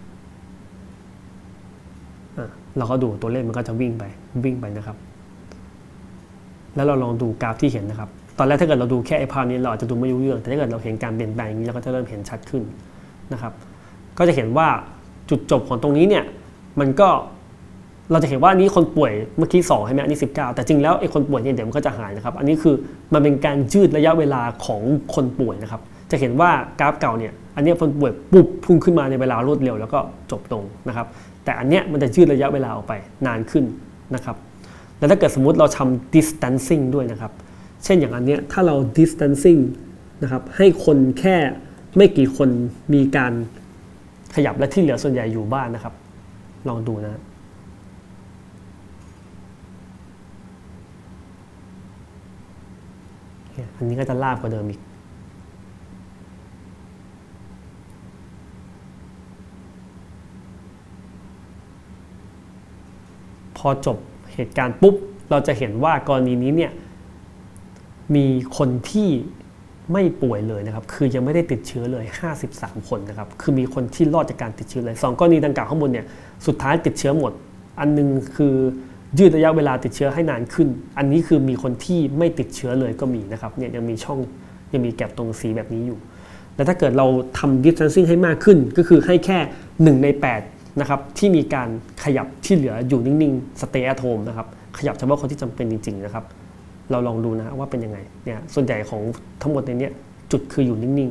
เราก็ดูตัวเลขมันก็จะวิ่งไปนะครับแล้วเราลองดูกราฟที่เห็นนะครับตอนแรกถ้าเกิดเราดูแค่ไอ้ภาพนี้เราอาจจะดูไม่รู้เรื่องแต่ถ้าเกิดเราเห็นการเปลี่ยนแปลงอย่างนี้เราก็จะเริ่มเห็นชัดขึ้นนะครับก็จะเห็นว่าจุดจบของตรงนี้เนี่ยมันก็เราจะเห็นว่านี้คนป่วยเมื่อกี้2ใช่ไหมอันนี้19แต่จริงแล้วไอ้คนป่วยเนี่ยเดี๋ยวมันก็จะหายนะครับอันนี้คือมันเป็นการยืดระยะเวลาของคนป่วยนะครับจะเห็นว่ากราฟเก่าเนี่ยอันนี้คนป่วยปุ๊บพุ่งขึ้นมาในเวลารวดเร็วแล้วก็จบตรงนะครับแต่อันเนี้ยมันจะยืดระยะเวลาออกไปนานขึ้นนะครับแล้วถ้าเกิดสมมุติเราทำ distancing ด้วยนะครับเช่นอย่างอันเนี้ยถ้าเรา distancing นะครับให้คนแค่ไม่กี่คนมีการขยับและที่เหลือส่วนใหญ่อยู่บ้านนะครับลองดูนะอันนี้ก็จะลาบกว่าเดิมอีกพอจบเหตุการณ์ปุ๊บเราจะเห็นว่ากรณีนี้เนี่ยมีคนที่ไม่ป่วยเลยนะครับคือยังไม่ได้ติดเชื้อเลย53คนนะครับคือมีคนที่รอดจากการติดเชื้อเลย2กรณีดังกล่าวข้างบนเนี่ยสุดท้ายติดเชื้อหมดอันนึงคือยืดระยะเวลาติดเชื้อให้นานขึ้นอันนี้คือมีคนที่ไม่ติดเชื้อเลยก็มีนะครับเนี่ยยังมีช่องยังมีแก็บตรงสีแบบนี้อยู่แล้วถ้าเกิดเราทำ distancing ให้มากขึ้นก็คือให้แค่1 ใน 8นะครับที่มีการขยับที่เหลืออยู่นิ่งๆ stay at home นะครับขยับเฉพาะคนที่จำเป็นจริงๆนะครับเราลองดูนะว่าเป็นยังไงเนี่ยส่วนใหญ่ของทั้งหมดในนี้จุดคืออยู่นิ่ง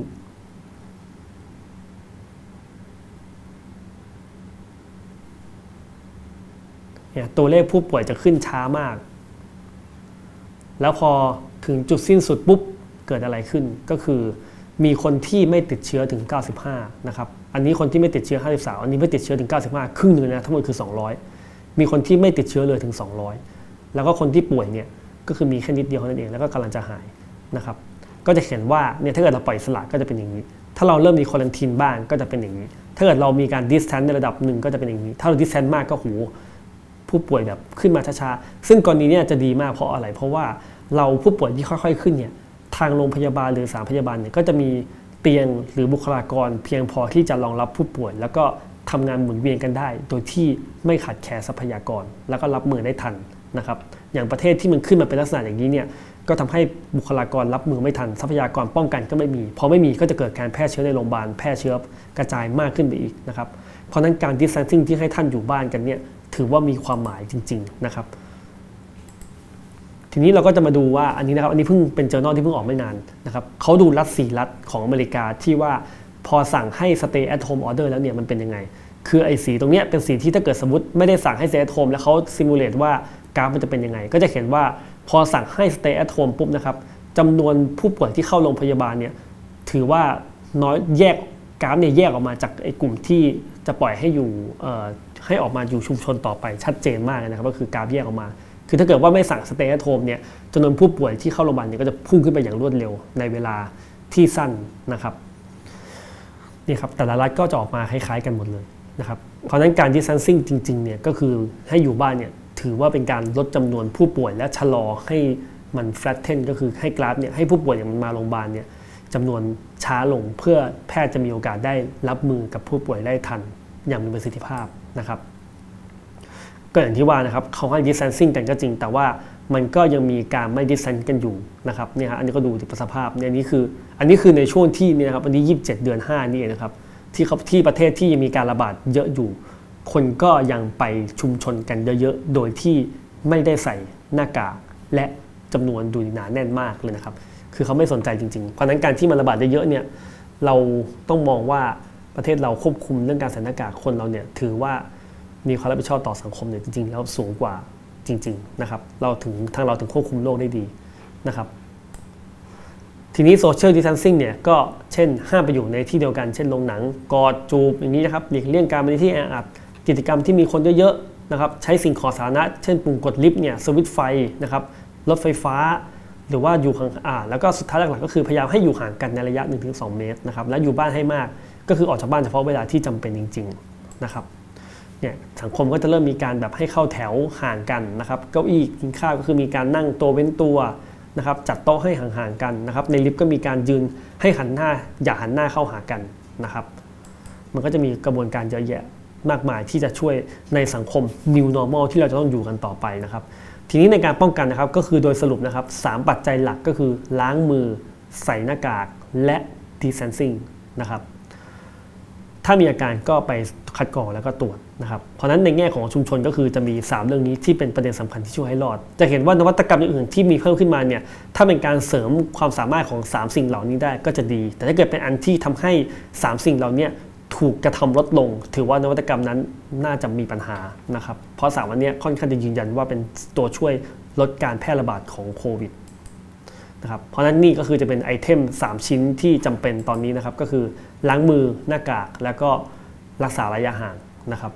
ๆเนี่ยตัวเลขผู้ป่วยจะขึ้นช้ามากแล้วพอถึงจุดสิ้นสุดปุ๊บเกิดอะไรขึ้นก็คือมีคนที่ไม่ติดเชื้อถึง95นะครับอันนี้คนที่ไม่ติดเชื้อ53อันนี้ไม่ติดเชื้อถึง95ครึ่งนึงนะทั้งหมดคือ200มีคนที่ไม่ติดเชื้อเลยถึง200แล้วก็คนที่ป่วยเนี่ยก็คือมีแค่นิดเดียวเท่านั้นเองแล้วก็กำลังจะหายนะครับก็จะเห็นว่าเนี่ยถ้าเกิดเราปล่อยอิสระก็จะเป็นอย่างนี้ถ้าเราเริ่มมีควอรันทีนบ้างก็จะเป็นอย่างนี้ถ้าเกิดเรามีการดิสแทนซ์ในระดับหนึ่งก็จะเป็นอย่างนี้ถ้าเราดิสแทนซ์มากก็หูผู้ป่วยแบบขึ้นมาช้าๆซึ่งกรณีนี้จะดีมากเพราะอะไรเพราะว่าเราผู้ป่วยที่ค่อยๆขึ้นเนี่ยทางโรงพยาบาลหรือสถานพยาบาลเนี่ยก็จะมีเตียงหรือบุคลากรเพียงพอที่จะรองรับผู้ป่วยแล้วก็ทำงานหมุนเวียนกันได้โดยที่ไม่ขาดแคลนทรัพยากรแล้วก็รับมือได้ทันนะครับอย่างประเทศที่มันขึ้นมาเป็นลักษณะอย่างนี้เนี่ยก็ทำให้บุคลากรรับมือไม่ทันทรัพยากรป้องกันก็ไม่มีพอไม่มีก็จะเกิดการแพร่เชื้อในโรงพยาบาลแพร่เชื้อกระจายมากขึ้นไปอีกนะครับเพราะนั้นการ distancing ที่ให้ท่านอยู่บ้านกันเนี่ยถือว่ามีความหมายจริงๆนะครับทีนี้เราก็จะมาดูว่าอันนี้นะครับอันนี้เพิ่งเป็น journal ที่เพิ่งออกไม่นานนะครับเขาดูรัฐ4รัฐของอเมริกาที่ว่าพอสั่งให้ stay at home order แล้วเนี่ยมันเป็นยังไงคือไอ้สีตรงเนี้ยเป็นสีที่ถ้าเกิดสมมติไม่ได้สั่งให้ stay at home แล้วเขา simulate ว่ากราฟมันจะเป็นยังไงก็จะเห็นว่าพอสั่งให้ stay at home ปุ๊บนะครับจำนวนผู้ป่วยที่เข้าโรงพยาบาลเนี่ยถือว่าน้อยแยกกราฟเนี่ยแยกออกมาจากไอ้กลุ่มที่จะปล่อยให้อยู่ให้ออกมาอยู่ชุมชนต่อไปชัดเจนมากนะครับก็คือกราฟแยกออกมาคือถ้าเกิดว่าไม่สั่ง stay at home เนี่ยจำนวนผู้ป่วยที่เข้าโรงพยาบาลเนี่ยก็จะพุ่งขึ้นไปอย่างรวดเร็วในเวลาที่สั้นนะครับนี่ครับแต่ละรัฐก็จะออกมาคล้ายๆกันหมดเลยนะครับเพราะฉะนั้นการ distancing จริงๆเนี่ยก็คือให้อยู่บ้านเนี่ยถือว่าเป็นการลดจำนวนผู้ป่วยและชะลอให้มัน flatten ก็คือให้กราฟเนี่ยให้ผู้ป่วยอย่างมันมาโรงพยาบาลเนี่ยจำนวนช้าลงเพื่อแพทย์จะมีโอกาสได้รับมือกับผู้ป่วยได้ทันอย่างมีประสิทธิภาพนะครับก็อย่างที่ว่านะครับเขาให้ distancing กันก็จริงแต่ว่ามันก็ยังมีการไม่ distance กันอยู่นะครับเนี่ยฮะอันนี้ก็ดูสภาพเนี่ยอันนี้คือในช่วงที่นี่นะครับวันที่27 เดือน 5นี่นะครับที่ประเทศที่ยังมีการระบาดเยอะอยู่คนก็ยังไปชุมชนกันเยอะๆโดยที่ไม่ได้ใส่หน้ากากและจำนวนดูหนาแน่นมากเลยนะครับคือเขาไม่สนใจจริงๆเพราะฉะนั้นการที่มันระบาดเยอะๆเนี่ยเราต้องมองว่าประเทศเราควบคุมเรื่องการใส่หน้ากากคนเราเนี่ยถือว่ามีความรับผิดชอบต่อสังคมเนี่ยจริงๆแล้วสูงกว่าจริงๆนะครับทางเราถึงควบคุมโรคได้ดีนะครับทีนี้ social distancing เนี่ยก็เช่นห้ามไปอยู่ในที่เดียวกันเช่นโรงหนังกอดจูบอย่างนี้นะครับหลีกเลี่ยงการไปในที่แออัดกิจกรรมที่มีคนเยอะๆนะครับใช้สิ่งของสาธารณะเช่นปุ่มกดลิฟต์เนี่ยสวิตช์ไฟนะครับรถไฟฟ้าหรือว่าอยู่ห่างแล้วก็สุดท้ายหลักๆก็คือพยายามให้อยู่ห่างกันในระยะ 1-2 เมตรนะครับและอยู่บ้านให้มากก็คือออกจากบ้านเฉพาะเวลาที่จำเป็นจริงๆนะครับเนี่ยสังคมก็จะเริ่มมีการแบบให้เข้าแถวห่างกันนะครับเก้าอี้กินข้าวก็คือมีการนั่งตัวเว้นตัวนะครับจัดโต๊ะให้ห่างๆกันนะครับในลิฟต์ก็มีการยืนให้หันหน้าอย่าหันหน้าเข้าหากันนะครับมันก็จะมีกระบวนการเยอะแยะมากมายที่จะช่วยในสังคม New Normal ที่เราจะต้องอยู่กันต่อไปนะครับทีนี้ในการป้องกันนะครับก็คือโดยสรุปนะครับ3ปัจจัยหลักก็คือล้างมือใส่หน้ากากและ distancing นะครับถ้ามีอาการก็ไปคัดกรองแล้วก็ตรวจนะครับเพราะฉะนั้นในแง่ของชุมชนก็คือจะมี3เรื่องนี้ที่เป็นประเด็นสำคัญที่ช่วยให้รอดจะเห็นว่านวัตกรรมอื่นๆที่มีเพิ่มขึ้นมาเนี่ยถ้าเป็นการเสริมความสามารถของ3สิ่งเหล่านี้ได้ก็จะดีแต่ถ้าเกิดเป็นอันที่ทำให้3สิ่งเหล่านี้ถูกกระทำลดลงถือว่านวัตกรรมนั้นน่าจะมีปัญหานะครับเพราะ3อันนี้ค่อนข้างจะยืนยันว่าเป็นตัวช่วยลดการแพร่ระบาดของโควิดนะครับเพราะฉะนั้นนี่ก็คือจะเป็นไอเทม3ชิ้นที่จำเป็นตอนนี้นะครับก็คือล้างมือหน้ากากแล้วก็รักษาระยะห่างนะครับ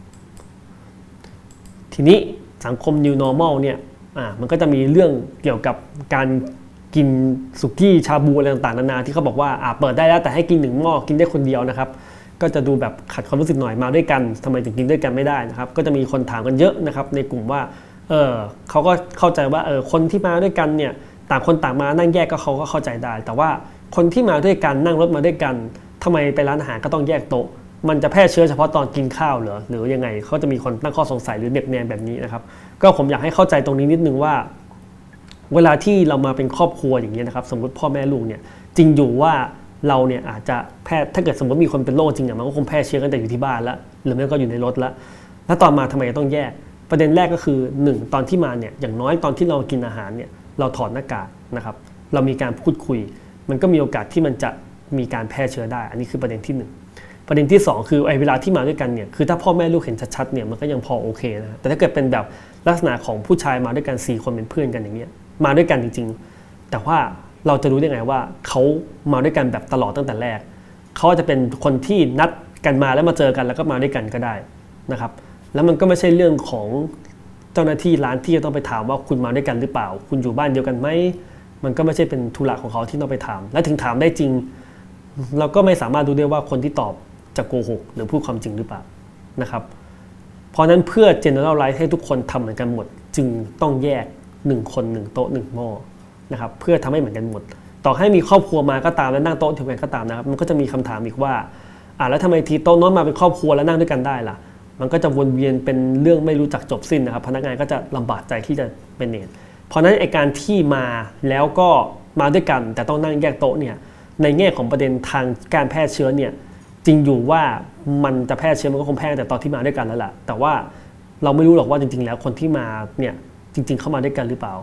ทีนี้สังคม New Normal เนี่ยมันก็จะมีเรื่องเกี่ยวกับการกินสุกี้ชาบูอะไรต่างๆนานาที่เขาบอกว่าเปิดได้แล้วแต่ให้กิน1 หม้อกินได้คนเดียวนะครับก็จะดูแบบขัดความรู้สึกหน่อยมาด้วยกันทำไมถึงกินด้วยกันไม่ได้นะครับก็จะมีคนถามกันเยอะนะครับในกลุ่มว่าเขาก็เข้าใจว่าคนที่มาด้วยกันเนี่ยต่างคนต่างมานั่งแยกก็เขาก็เข้าใจได้แต่ว่าคนที่มาด้วยกันนั่งรถมาด้วยกันทำไมไปร้านอาหารก็ต้องแยกโต๊ะมันจะแพร่เชื้อเฉพาะตอนกินข้าวหรือยังไงเขาจะมีคนตั้งข้อสงสัยหรือเน็บแนมแบบนี้นะครับก็ผมอยากให้เข้าใจตรงนี้นิดนึงว่าเวลาที่เรามาเป็นครอบครัวอย่างนี้นะครับสมมติพ่อแม่ลูกเนี่ยจริงอยู่ว่าเราเนี่ยอาจจะแพร่ถ้าเกิดสมมติมีคนเป็นโรคจริงมันก็คงแพร่เชื้อกันแต่อยู่ที่บ้านแล้วหรือไม่ก็อยู่ในรถแล้วตอนมาทำไมต้องแยกประเด็นแรกก็คือ1ตอนที่มาเนี่ยอย่างน้อยตอนที่เรากินอาหารเนี่ยเราถอดหน้ากากนะครับเรามีการพูดคุยมันก็มีโอกาสที่มันจะมีการแพร่เชื้อได้อันนี้คือประเด็นที่1ประเด็นที่2คือเวลาที่มาด้วยกันเนี่ยคือถ้าพ่อแม่ลูกเห็นชัดๆเนี่ยมันก็ยังพอโอเคนะแต่ถ้าเกิดเป็นแบบลักษณะของผู้ชายมาด้วยกัน4 คนเป็นเพื่อนกันอย่างเงี้ยมาด้วยกันจริงๆแต่ว่าเราจะรู้ได้ไงว่าเขามาด้วยกันแบบตลอดตั้งแต่แรกเขาจะเป็นคนที่นัดกันมาแล้วมาเจอกันแล้วก็มาด้วยกันก็ได้นะครับแล้วมันก็ไม่ใช่เรื่องของเจ้าหน้าที่ร้านที่จะต้องไปถามว่าคุณมาด้วยกันหรือเปล่าคุณอยู่บ้านเดียวกันไหมมันก็ไม่ใช่เป็นธุระของเขาที่ต้องไปถามและถึงถามได้จริงเราก็ไม่สามารถดูได้ว่าคนที่ตอบจะโกหกหรือพูดความจริงหรือเปล่านะครับเพราะนั้นเพื่อ generalize ให้ทุกคนทำเหมือนกันหมดจึงต้องแยก1 คน1 โต๊ะ1 หม้อนะครับเพื่อทำให้เหมือนกันหมดต่อให้มีครอบครัวมาก็ตามและนั่งโต๊ะเดียวกันก็ตามนะครับมันก็จะมีคำถามอีกว่าแล้วทำไมทีโต๊ะน้อยมาเป็นครอบครัวแล้วนั่งด้วยกันได้ล่ะมันก็จะวนเวียนเป็นเรื่องไม่รู้จักจบสิ้นนะครับพนักงานก็จะลำบากใจที่จะเป็นเนตเพราะนั้นไอการที่มาแล้วก็มาด้วยกันแต่ต้องนั่งแยกโต๊ะเนี่ยในแง่ของประเด็นทางการแพร่เชื้อเนี่ยจริงอยู่ว่ามันจะแพร่เชื้อมันก็คงแพร่แต่ตอนที่มาด้วยกันแล้วล่ะแต่ว่าเราไม่รู้หรอกว่าจริงๆแล้วคนที่มาเนี่ยจริงๆเข้ามาด้วยกันหรือเปล่า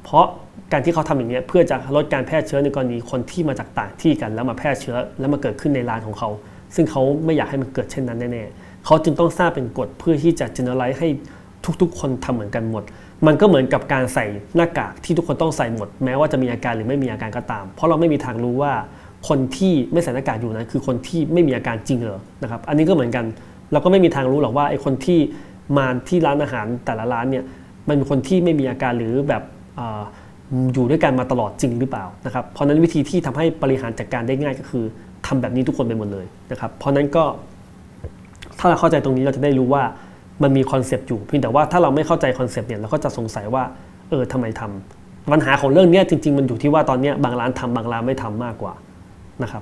เพราะการที่เขาทำอย่างนี้เพื่อจะลดการแพร่เชื้อในกรณีคนที่มาจากต่างที่กันแล้วมาแพร่เชื้อแล้วมาเกิดขึ้นในร้านของเขาซึ่งเขาไม่อยากให้มันเกิดเช่นนั้นแน่ๆเขาจึงต้องสร้างเป็นกฎเพื่อที่จะ generalize ให้ทุกๆคนทำเหมือนกันหมดมันก็เหมือนกับการใส่หน้ากากที่ทุกคนต้องใส่หมดแม้ว่าจะมีอาการหรือไม่มีอาการก็ตามเพราะเราไม่มีทางรู้ว่าคนที่ไม่ใส่หน้ากากอยู่นั้นคือคนที่ไม่มีอาการจริงเหรอนะครับอันนี้ก็เหมือนกันเราก็ไม่มีทางรู้หรอกว่าไอ้คนที่มาที่ร้านอาหารแต่ละร้านเนี่ยมันเป็นคนที่ไม่มีอาการหรือแบบอยู่ด้วยกันมาตลอดจริงหรือเปล่านะครับเพราะนั้นวิธีที่ทำให้บริหารจัดการได้ง่ายก็คือทำแบบนี้ทุกคนไปหมดเลยนะครับเพราะนั้นก็ถ้าเราเข้าใจตรงนี้เราจะได้รู้ว่ามันมีคอนเซปต์อยู่เพียงแต่ว่าถ้าเราไม่เข้าใจคอนเซปต์เนี่ยเราก็จะสงสัยว่าทำไมทำปัญหาของเรื่องนี้จริงๆมันอยู่ที่ว่าตอนนี้บางร้านทำบางร้านไม่ทำมากกว่านะครับ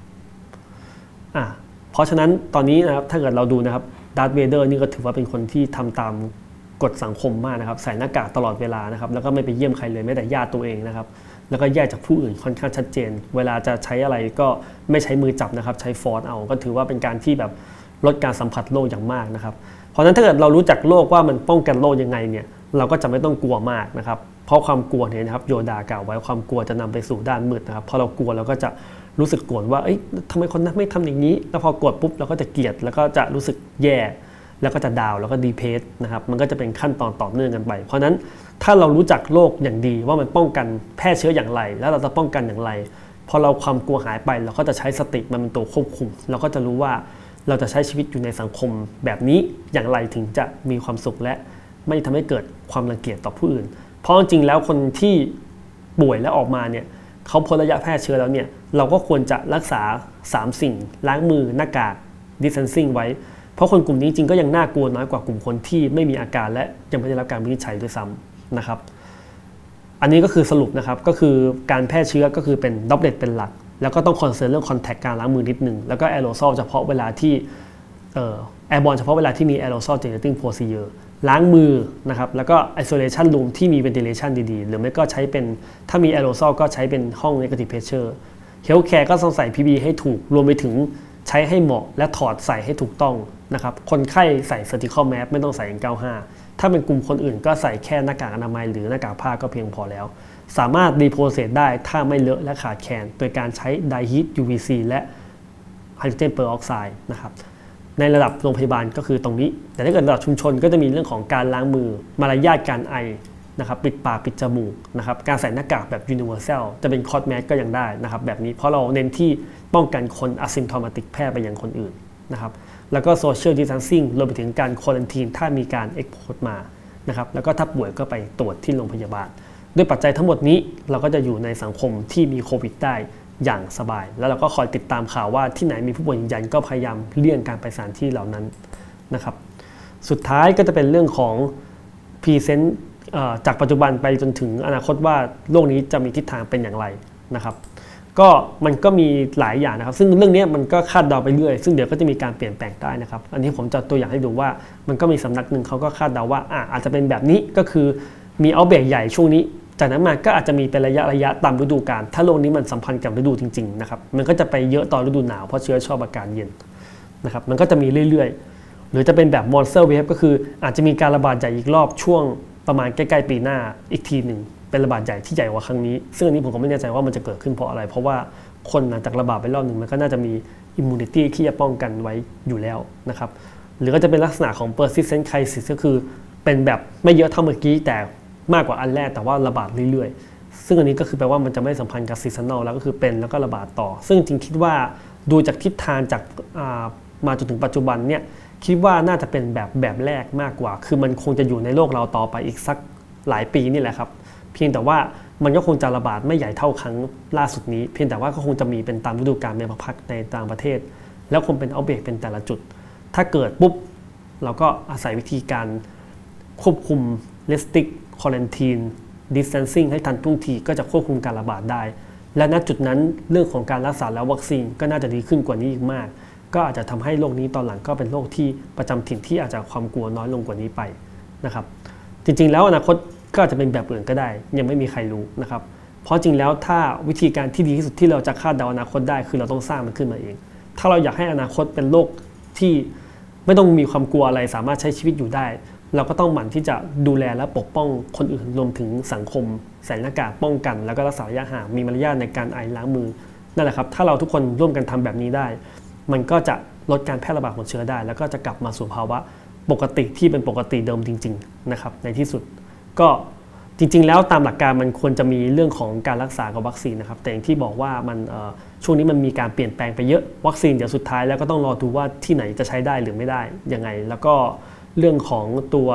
เพราะฉะนั้นตอนนี้นะครับถ้าเกิดเราดูนะครับดาร์ธเวเดอร์นี่ก็ถือว่าเป็นคนที่ทำตามกฎสังคมมากนะครับใส่หน้ากากตลอดเวลานะครับแล้วก็ไม่ไปเยี่ยมใครเลยแม้แต่ญาติตัวเองนะครับแล้วก็แยกจากผู้อื่นค่อนข้างชัดเจนเวลาจะใช้อะไรก็ไม่ใช้มือจับนะครับใช้ฟอนต์เอาก็ถือว่าเป็นการที่แบบลดการสัมผัสโรคอย่างมากนะครับเพราะฉะนั้นถ้าเกิดเรารู้จักโรคว่ามันป้องกันโรคยังไงเนี่ยเราก็จะไม่ต้องกลัวมากนะครับเพราะความกลัวเนี่ยนะครับโยดากล่าวไว้ความกลัวจะนำไปสู่ด้านมืดนะครับพอเรากลัวเราก็จะรู้สึกโกรธว่าทำไมคนนั้นไม่ทำอย่างนี้แล้วพอโกรธปุ๊บเราก็จะเกลียดแล้วก็จะรู้สึกแย่แล้วก็จะดาวแล้วก็ดีเพสนะครับมันก็จะเป็นขั้นตอนต่อเนื่องกันไปเพราะนั้นถ้าเรารู้จักโรคอย่างดีว่ามันป้องกันแพร่เชื้ออย่างไรแล้วเราจะป้องกันอย่างไรพอเราความกลัวหายไปเราก็จะใช้สติมันเป็นตัวควบคุมเราก็จะรู้ว่าเราจะใช้ชีวิตอยู่ในสังคมแบบนี้อย่างไรถึงจะมีความสุขและไม่ทำให้เกิดความรังเกียจต่อผู้อื่นเพราะจริงๆแล้วคนที่ป่วยแล้วออกมาเนี่ยเขาพ้นระยะแพร่เชื้อแล้วเนี่ยเราก็ควรจะรักษา3สิ่งล้างมือหน้ากาก distancing ไว้เพราะคนกลุ่มนี้จริงก็ยังน่ากลัวน้อยกว่ากลุ่มคนที่ไม่มีอาการและยังไม่ได้รับการวินิจฉัยด้วยซ้ำนะครับอันนี้ก็คือสรุปนะครับก็คือการแพร่เชื้อก็คือเป็นดรอปเลตเป็นหลักแล้วก็ต้องคอนเซิร์นเรื่องคอนแทคการล้างมือนิดนึงแล้วก็แอโรซอลเฉพาะเวลาที่แอร์บอลเฉพาะเวลาที่มีแอโรซอลเจเนเรติ้งโปรซีเจอร์ล้างมือนะครับแล้วก็ isolation room ที่มี ventilation ดีๆหรือไม่ก็ใช้เป็นถ้ามีแอโรซอลก็ใช้เป็นห้อง negative pressure healthcare ก็ต้องใส่ PPE ให้ถูกรวมไปถึงใช้ให้เหมาะและถอดใส่ให้ถูกต้องนะครับคนไข้ใส่ surgical mask ไม่ต้องใส่ N95 ถ้าเป็นกลุ่มคนอื่นก็ใส่แค่หน้ากากอนามัยหรือหน้ากากผ้าก็เพียงพอแล้วสามารถรีโปรเซสได้ถ้าไม่เลอะและขาดแคลนโดยการใช้ไดฮีท UVC และไฮโดรเจนเปอร์ออกไซด์นะครับในระดับโรงพยาบาลก็คือตรงนี้แต่ถ้าเกิดระดับชุมชนก็จะมีเรื่องของการล้างมือมารยาทการไอนะครับปิดปากปิดจมูกนะครับการใส่หน้ากากแบบ universal จะเป็นคอร์สแมสก็ยังได้นะครับแบบนี้เพราะเราเน้นที่ป้องกันคน asymptomatic แพร่ไปยังคนอื่นนะครับแล้วก็ social distancing รวมไปถึงการควอรันทีนถ้ามีการ export มานะครับแล้วก็ถ้าป่วยก็ไปตรวจที่โรงพยาบาลด้วยปัจจัยทั้งหมดนี้เราก็จะอยู่ในสังคมที่มีโควิดได้อย่างสบายแล้วเราก็คอยติดตามข่าวว่าที่ไหนมีผู้ป่วยยืนยันก็พยายามเลี่ยงการไปสถานที่เหล่านั้นนะครับสุดท้ายก็จะเป็นเรื่องของพรีเซนต์จากปัจจุบันไปจนถึงอนาคตว่าโลกนี้จะมีทิศทางเป็นอย่างไรนะครับก็มันก็มีหลายอย่างนะครับซึ่งเรื่องนี้มันก็คาดเดาไปเรื่อยซึ่งเดี๋ยวก็จะมีการเปลี่ยนแปลงได้นะครับอันนี้ผมจะตัวอย่างให้ดูว่ามันก็มีสำนักหนึ่งเขาก็คาดเดาว่าอาจจะเป็นแบบนี้ก็คือมีเอาท์เบรกใหญ่ช่วงนี้จากนั้นมาก็อาจจะมีเป็นระยะตามฤดูกาลถ้าโรคนี้มันสัมพันธ์กับฤดูจริงๆนะครับมันก็จะไปเยอะตอนฤดูหนาวเพราะเชื้อชอบอากาศเย็นนะครับมันก็จะมีเรื่อยๆหรือจะเป็นแบบมอนสเตอร์เวฟก็คืออาจจะมีการระบาดใหญ่อีกรอบช่วงประมาณใกล้ๆปีหน้าอีกทีหนึ่งเป็นระบาดใหญ่ที่ใหญ่กว่าครั้งนี้ซึ่งอันนี้ผมก็ไม่แน่ใจว่ามันจะเกิดขึ้นเพราะอะไรเพราะว่าคนหลังจากระบาดไปรอบหนึ่งมันก็น่าจะมีอิมมูนิตี้ที่จะป้องกันไว้อยู่แล้วนะครับหรือก็จะเป็นลักษณะของ persistent crisis ก็คือเป็นแบบไม่เยอะเท่าเมื่อกี้แต่มากกว่าอันแรกแต่ว่าระบาดเรื่อยๆซึ่งอันนี้ก็คือแปลว่ามันจะไม่สัมพันธ์กับซีซันนอลแล้วก็คือเป็นแล้วก็ระบาดต่อซึ่งจริงคิดว่าดูจากทิศทางจากมาจนถึงปัจจุบันเนี่ยคิดว่าน่าจะเป็นแบบแรกมากกว่าคือมันคงจะอยู่ในโลกเราต่อไปอีกสักหลายปีนี่แหละครับเพียงแต่ว่ามันก็คงจะระบาดไม่ใหญ่เท่าครั้งล่าสุดนี้เพียงแต่ว่าก็คงจะมีเป็นตามฤดูกาลเป็นพักในต่างประเทศแล้วคงเป็นเอาท์เบรกเป็นแต่ละจุดถ้าเกิดปุ๊บเราก็อาศัยวิธีการควบคุมrestrict quarantine distancing ให้ทันท่วงทีก็จะควบคุมการระบาดได้และณจุดนั้นเรื่องของการรักษาและวัคซีนก็น่าจะดีขึ้นกว่านี้อีกมากก็อาจจะทำให้โรคนี้ตอนหลังก็เป็นโรคที่ประจำถิ่นที่อาจจะความกลัวน้อยลงกว่านี้ไปนะครับจริงๆแล้วอนาคตก็อาจจะเป็นแบบอื่นก็ได้ยังไม่มีใครรู้นะครับเพราะจริงแล้วถ้าวิธีการที่ดีที่สุดที่เราจะคาดเดาอนาคตได้คือเราต้องสร้างมันขึ้นมาเองถ้าเราอยากให้อนาคตเป็นโลกที่ไม่ต้องมีความกลัวอะไรสามารถใช้ชีวิตอยู่ได้เราก็ต้องหมั่นที่จะดูแลและปกป้องคนอื่นรวมถึงสังคมใส่หน้ากากป้องกันแล้วก็รักษาระยะห่างมีมารยาทในการไอล้างมือนั่นแหละครับถ้าเราทุกคนร่วมกันทำแบบนี้ได้มันก็จะลดการแพร่ระบาดของเชื้อได้แล้วก็จะกลับมาสู่ภาวะปกติที่เป็นปกติเดิมจริงๆนะครับในที่สุดก็จริงๆแล้วตามหลักการมันควรจะมีเรื่องของการรักษากับวัคซีนนะครับแต่อย่างที่บอกว่ามันช่วงนี้มันมีการเปลี่ยนแปลงไปเยอะวัคซีนเดี๋ยวสุดท้ายแล้วก็ต้องรอดูว่าที่ไหนจะใช้ได้หรือไม่ได้ยังไงแล้วก็เรื่องของ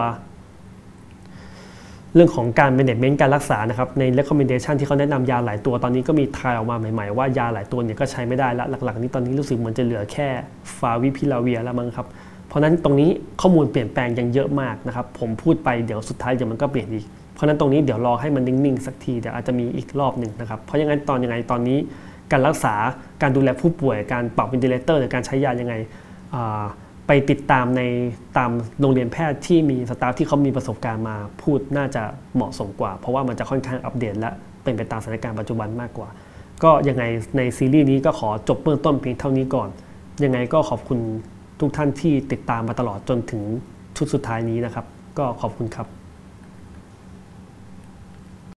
การ management การรักษานะครับใน recommendation ที่เขาแนะนำยาหลายตัวตอนนี้ก็มีทายออกมาใหม่ๆว่ายาหลายตัวเนี่ยก็ใช้ไม่ได้ละหลักๆนี้ตอนนี้รู้สึกเหมือนจะเหลือแค่ฟาวิพิลาเวียแล้วมั้งครับเพราะนั้นตรงนี้ข้อมูลเปลี่ยนแปลงยังเยอะมากนะครับผมพูดไปเดี๋ยวสุดท้ายเดี๋ยวมันก็เปลี่ยนอีกเพราะนั้นตรงนี้เดี๋ยวรอให้มันนิ่งๆสักทีเดี๋ยวอาจจะมีอีกรอบหนึ่งนะครับเพราะยังไงตอนนี้การรักษาการดูแลผู้ป่วยการปรับเวนติเลเตอร์หรือการใช้ยายังไงไปติดตามตามโรงเรียนแพทย์ที่มีสตาฟที่เขามีประสบการณ์มาพูดน่าจะเหมาะสมกว่าเพราะว่ามันจะค่อนข้างอัปเดตและเป็นไปตามสถานการณ์ปัจจุบันมากกว่าก็ยังไงในซีรีส์นี้ก็ขอจบเบื้องต้นเพียงเท่านี้ก่อนยังไงก็ขอบคุณทุกท่านที่ติดตามมาตลอดจนถึงชุดสุดท้ายนี้นะครับก็ขอบคุณครับ